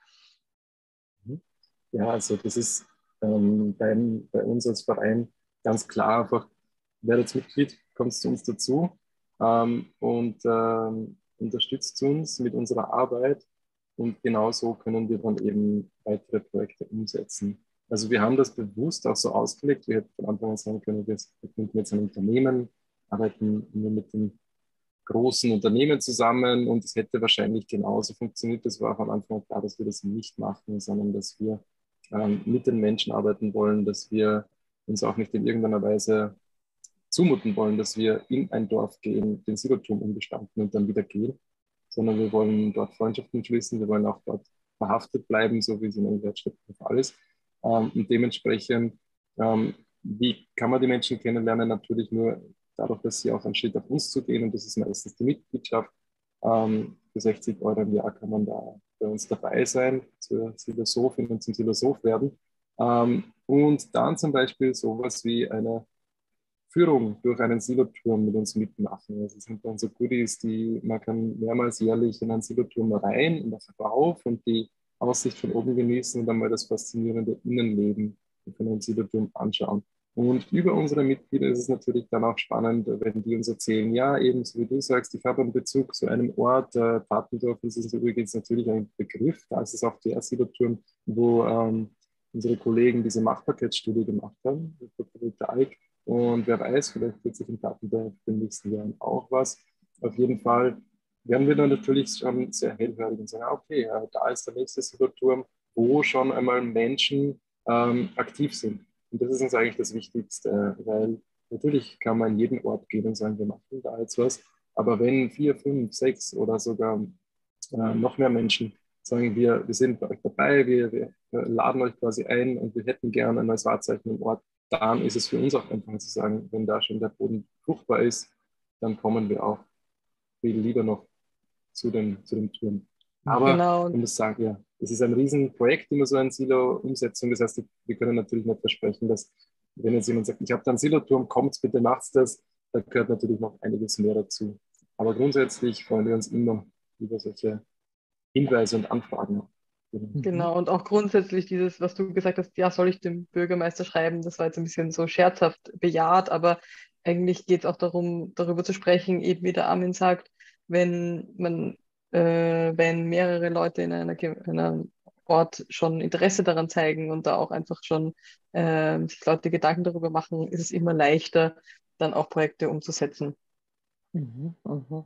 Ja, also das ist ähm, beim, bei uns als Verein ganz klar einfach, werdet Mitglied, kommt zu uns dazu ähm, und ähm, unterstützt uns mit unserer Arbeit und genauso können wir dann eben weitere Projekte umsetzen. Also wir haben das bewusst auch so ausgelegt, wir hätten von Anfang an sagen können, wir gründen jetzt ein Unternehmen, arbeiten nur mit den großen Unternehmen zusammen und es hätte wahrscheinlich genauso funktioniert. Das war auch am Anfang klar, dass wir das nicht machen, sondern dass wir ähm, mit den Menschen arbeiten wollen, dass wir uns auch nicht in irgendeiner Weise zumuten wollen, dass wir in ein Dorf gehen, den Siloturm umgestalten und dann wieder gehen, sondern wir wollen dort Freundschaften schließen, wir wollen auch dort verhaftet bleiben, so wie es in den Wertstätten der Fall ist. Ähm, und dementsprechend, ähm, wie kann man die Menschen kennenlernen? Natürlich nur dadurch, dass sie auch einen Schritt auf uns zugehen und das ist meistens die Mitgliedschaft. Ähm, für sechzig Euro im Jahr kann man da bei uns dabei sein, zur Philosophin und zum Philosoph werden. Ähm, und dann zum Beispiel sowas wie eine Führung durch einen Siloturm mit uns mitmachen. Also es sind dann so Goodies, die man kann mehrmals jährlich in einen Siloturm rein und auch rauf und die Aussicht von oben genießen und dann mal das faszinierende Innenleben von einem Siloturm anschauen. Und über unsere Mitglieder ist es natürlich dann auch spannend, wenn die uns erzählen, ja, eben so wie du sagst, ich habe einen Bezug zu einem Ort, äh, Tattendorf ist es übrigens natürlich ein Begriff, da ist es auch der Siloturm, wo ähm, unsere Kollegen diese Machbarkeitsstudie gemacht haben, mit Photovoltaik. Und wer weiß, vielleicht wird sich in Tattendorf in den nächsten Jahren auch was. Auf jeden Fall werden wir dann natürlich schon sehr hellhörig und sagen, ah, okay, äh, da ist der nächste Siloturm, wo schon einmal Menschen ähm, aktiv sind. Und das ist uns eigentlich das Wichtigste, weil natürlich kann man an jeden Ort gehen und sagen, wir machen da jetzt was. Aber wenn vier, fünf, sechs oder sogar äh, noch mehr Menschen sagen, wir, wir sind bei euch dabei, wir, wir laden euch quasi ein und wir hätten gerne ein neues Wahrzeichen im Ort, dann ist es für uns auch einfach zu sagen, wenn da schon der Boden fruchtbar ist, dann kommen wir auch viel lieber noch zu den, zu den Touren. Aber Genau. ich muss sagen, ja, es ist ein Riesenprojekt, immer so eine Silo-Umsetzung. Das heißt, wir können natürlich nicht versprechen, dass, wenn jetzt jemand sagt, ich habe da einen Siloturm, kommt bitte, macht's das, da gehört natürlich noch einiges mehr dazu. Aber grundsätzlich freuen wir uns immer über solche Hinweise und Anfragen. Genau, und auch grundsätzlich dieses, was du gesagt hast, ja, soll ich dem Bürgermeister schreiben, das war jetzt ein bisschen so scherzhaft bejaht, aber eigentlich geht es auch darum, darüber zu sprechen, eben wie der Armin sagt, wenn man, äh, wenn mehrere Leute in einer, Ge- in einem Ort schon Interesse daran zeigen und da auch einfach schon äh, sich Leute Gedanken darüber machen, ist es immer leichter, dann auch Projekte umzusetzen. Mhm, mhm.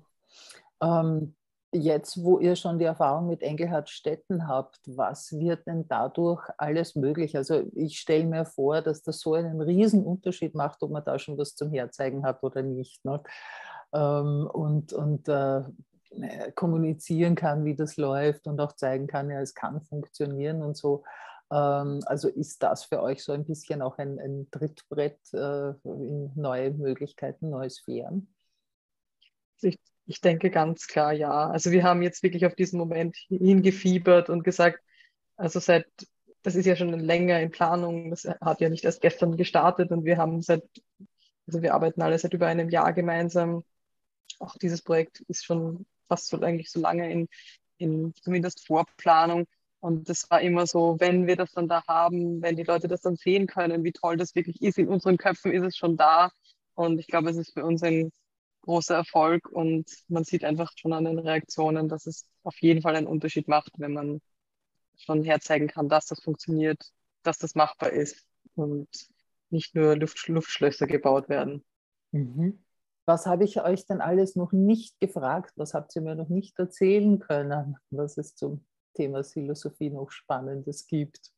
Ähm, jetzt, wo ihr schon die Erfahrung mit Engelhard Stetten habt, was wird denn dadurch alles möglich? Also ich stelle mir vor, dass das so einen riesen Unterschied macht, ob man da schon was zum Herzeigen hat oder nicht. Ne? Ähm, und und äh, kommunizieren kann, wie das läuft und auch zeigen kann, ja, es kann funktionieren und so. Ähm, also ist das für euch so ein bisschen auch ein, ein Trittbrett äh, in neue Möglichkeiten, neue Sphären? Ich, ich denke ganz klar, ja. Also wir haben jetzt wirklich auf diesen Moment hingefiebert und gesagt, also seit, das ist ja schon länger in Planung, das hat ja nicht erst gestern gestartet und wir haben seit, also wir arbeiten alle seit über einem Jahr gemeinsam. Auch dieses Projekt ist schon fast so eigentlich so lange in, in zumindest Vorplanung. Und das war immer so, wenn wir das dann da haben, wenn die Leute das dann sehen können, wie toll das wirklich ist, in unseren Köpfen ist es schon da. Und ich glaube, es ist für uns ein großer Erfolg und man sieht einfach schon an den Reaktionen, dass es auf jeden Fall einen Unterschied macht, wenn man schon herzeigen kann, dass das funktioniert, dass das machbar ist und nicht nur Luft, Luftschlösser gebaut werden. Mhm. Was habe ich euch denn alles noch nicht gefragt? Was habt ihr mir noch nicht erzählen können, was es zum Thema Philosophie noch Spannendes gibt?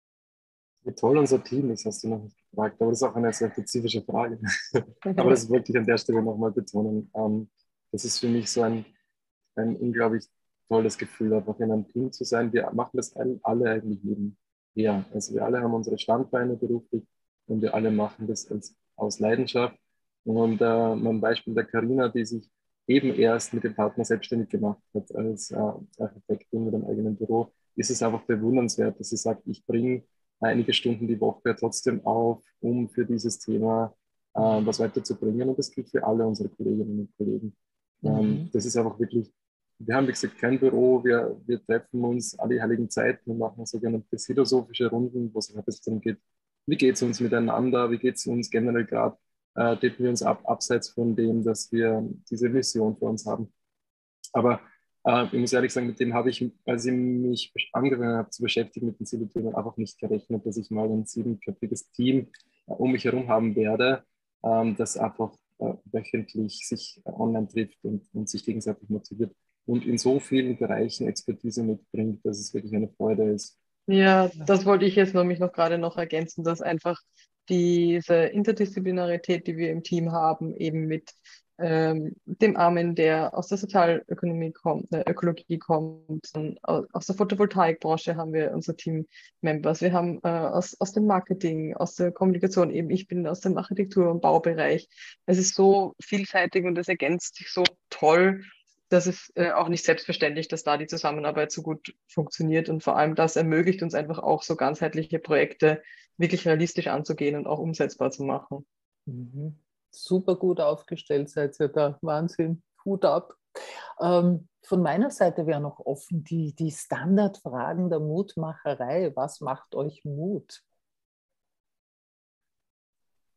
Wie toll unser Team ist, hast du noch nicht gefragt, aber das ist auch eine sehr spezifische Frage. Aber das wollte ich an der Stelle nochmal betonen. Ähm, das ist für mich so ein, ein unglaublich tolles Gefühl, einfach in einem Team zu sein. Wir machen das alle eigentlich nebenher. Also wir alle haben unsere Standbeine beruflich und wir alle machen das als, aus Leidenschaft. Und äh, mein Beispiel der Carina, die sich eben erst mit dem Partner selbstständig gemacht hat als äh, Architektin mit einem eigenen Büro, ist es einfach bewundernswert, dass sie sagt, ich bringe einige Stunden die Woche trotzdem auf, um für dieses Thema äh, was weiterzubringen. Und das gilt für alle unsere Kolleginnen und Kollegen. Ähm, Mhm. das ist einfach wirklich, wir haben, wie gesagt, kein Büro, wir, wir treffen uns alle heiligen Zeiten und machen sogenannte philosophische Runden, wo es ein bisschen darum geht, wie geht es uns miteinander, wie geht es uns generell gerade, äh, decken wir uns ab, abseits von dem, dass wir diese Mission für uns haben. Aber äh, ich muss ehrlich sagen, mit dem habe ich, als ich mich angefangen habe zu beschäftigen mit den Silo-Themen, einfach nicht gerechnet, dass ich mal ein siebenköpfiges Team äh, um mich herum haben werde, ähm, das einfach äh, wöchentlich sich äh, online trifft und, und sich gegenseitig motiviert und in so vielen Bereichen Expertise mitbringt, dass es wirklich eine Freude ist. Ja, das wollte ich jetzt nämlich noch gerade noch ergänzen, dass einfach diese Interdisziplinarität, die wir im Team haben, eben mit ähm, dem Armin, der aus der Sozialökonomie kommt, äh, Ökologie kommt, und au- aus der Photovoltaikbranche haben wir unsere Team-Members. Wir haben äh, aus, aus dem Marketing, aus der Kommunikation eben, ich bin aus dem Architektur- und Baubereich. Es ist so vielseitig und es ergänzt sich so toll. Das ist äh, auch nicht selbstverständlich, dass da die Zusammenarbeit so gut funktioniert und vor allem das ermöglicht uns einfach auch so ganzheitliche Projekte wirklich realistisch anzugehen und auch umsetzbar zu machen. Mhm. Super gut aufgestellt seid ihr da. Wahnsinn. Hut ab. Ähm, von meiner Seite wäre noch offen die, die Standardfragen der Mutmacherei. Was macht euch Mut?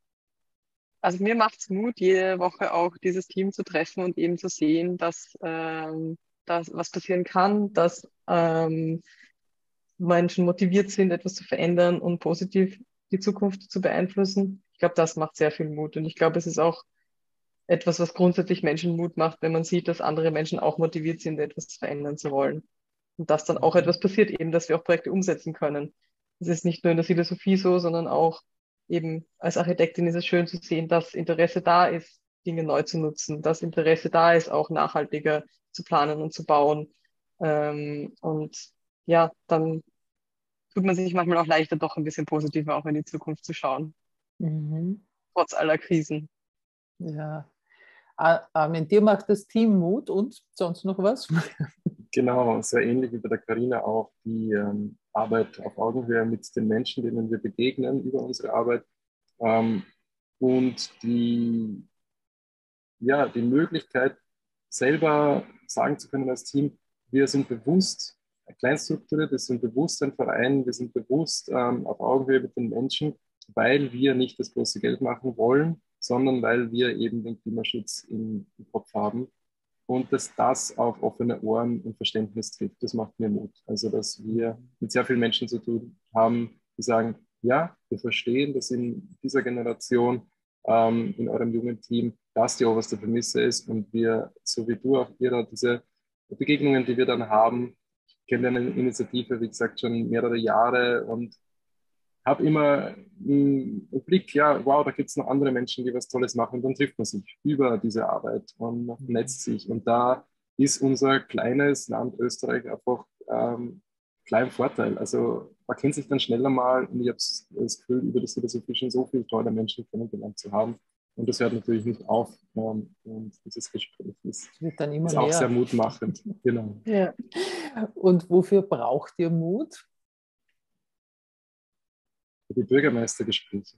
also mir macht es Mut, jede Woche auch dieses Team zu treffen und eben zu sehen, dass, ähm, dass was passieren kann, dass ähm, Menschen motiviert sind, etwas zu verändern und positiv die Zukunft zu beeinflussen. Ich glaube, das macht sehr viel Mut. Und ich glaube, es ist auch etwas, was grundsätzlich Menschen Mut macht, wenn man sieht, dass andere Menschen auch motiviert sind, etwas verändern zu wollen. Und dass dann auch etwas passiert, eben, dass wir auch Projekte umsetzen können. Es ist nicht nur in der Philosophie so, sondern auch eben als Architektin ist es schön zu sehen, dass Interesse da ist, Dinge neu zu nutzen, dass Interesse da ist, auch nachhaltiger zu planen und zu bauen. Ähm, und ja, dann tut man sich manchmal auch leichter, doch ein bisschen positiver auch in die Zukunft zu schauen, Mhm. trotz aller Krisen. Ja. Armin, dir macht das Team Mut und sonst noch was? Genau, sehr ähnlich wie bei der Carina auch die ähm, Arbeit auf Augenhöhe mit den Menschen, denen wir begegnen über unsere Arbeit ähm, und die, ja, die Möglichkeit, selber sagen zu können als Team, wir sind bewusst kleinstrukturiert, wir sind bewusst ein Verein, wir sind bewusst ähm, auf Augenhöhe mit den Menschen, weil wir nicht das große Geld machen wollen, sondern weil wir eben den Klimaschutz im, im Kopf haben. Und dass das auf offene Ohren und Verständnis trifft, das macht mir Mut. Also, dass wir mit sehr vielen Menschen zu tun haben, die sagen, ja, wir verstehen, dass in dieser Generation, ähm, in eurem jungen Team, das die oberste Prämisse ist und wir, so wie du auch, Ira, diese Begegnungen, die wir dann haben, ich kenne eine Initiative, wie gesagt, schon mehrere Jahre und habe immer im Blick, ja, wow, da gibt es noch andere Menschen, die was Tolles machen. Und dann trifft man sich über diese Arbeit und vernetzt sich. Und da ist unser kleines Land Österreich einfach ähm, klein Vorteil. Also man kennt sich dann schneller mal und ich habe das Gefühl, über die Philosophie schon so viele tolle Menschen kennengelernt zu haben. Und das hört natürlich nicht auf. Ähm, und dieses Gespräch ist, wird dann immer ist auch mehr. sehr mutmachend. Genau. Ja. Und wofür braucht ihr Mut? Die Bürgermeistergespräche.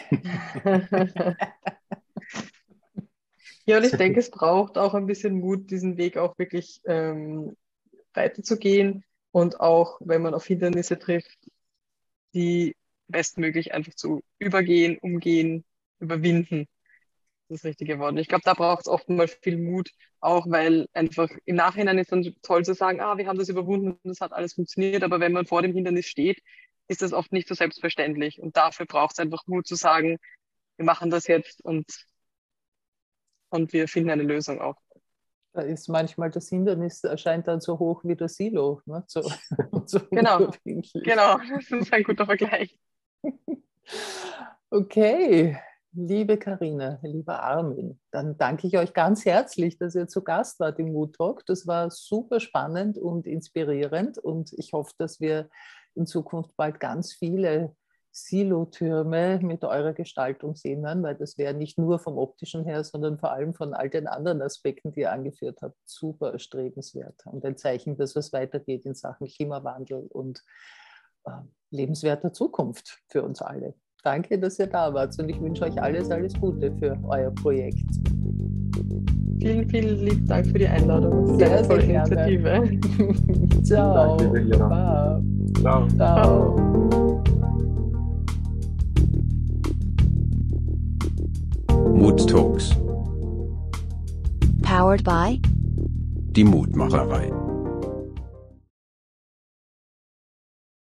Ja, und ich denke, es braucht auch ein bisschen Mut, diesen Weg auch wirklich ähm, weiterzugehen und auch, wenn man auf Hindernisse trifft, die bestmöglich einfach zu übergehen, umgehen, überwinden. Das ist das richtige Wort. Und ich glaube, da braucht es oftmals viel Mut, auch weil einfach im Nachhinein ist dann toll zu sagen, ah, wir haben das überwunden und das hat alles funktioniert, aber wenn man vor dem Hindernis steht, ist das oft nicht so selbstverständlich. Und dafür braucht es einfach Mut zu sagen, wir machen das jetzt und, und wir finden eine Lösung auch. Da ist manchmal das Hindernis, erscheint dann so hoch wie das Silo. Ne? So, so genau, genau, das ist ein guter Vergleich. Okay, liebe Carina, lieber Armin, dann danke ich euch ganz herzlich, dass ihr zu Gast wart im Mood Talk. Das war super spannend und inspirierend und ich hoffe, dass wir in Zukunft bald ganz viele Silotürme mit eurer Gestaltung sehen werden, weil das wäre nicht nur vom optischen her, sondern vor allem von all den anderen Aspekten, die ihr angeführt habt, super erstrebenswert und ein Zeichen, dass es weitergeht in Sachen Klimawandel und äh, lebenswerter Zukunft für uns alle. Danke, dass ihr da wart und ich wünsche euch alles, alles Gute für euer Projekt. Vielen, vielen lieben Dank für die Einladung. Sehr, sehr, tolle sehr Initiative. Ciao. Danke, Ira. Ciao. Ciao. Mood Talks. Powered by Die Mutmacherei.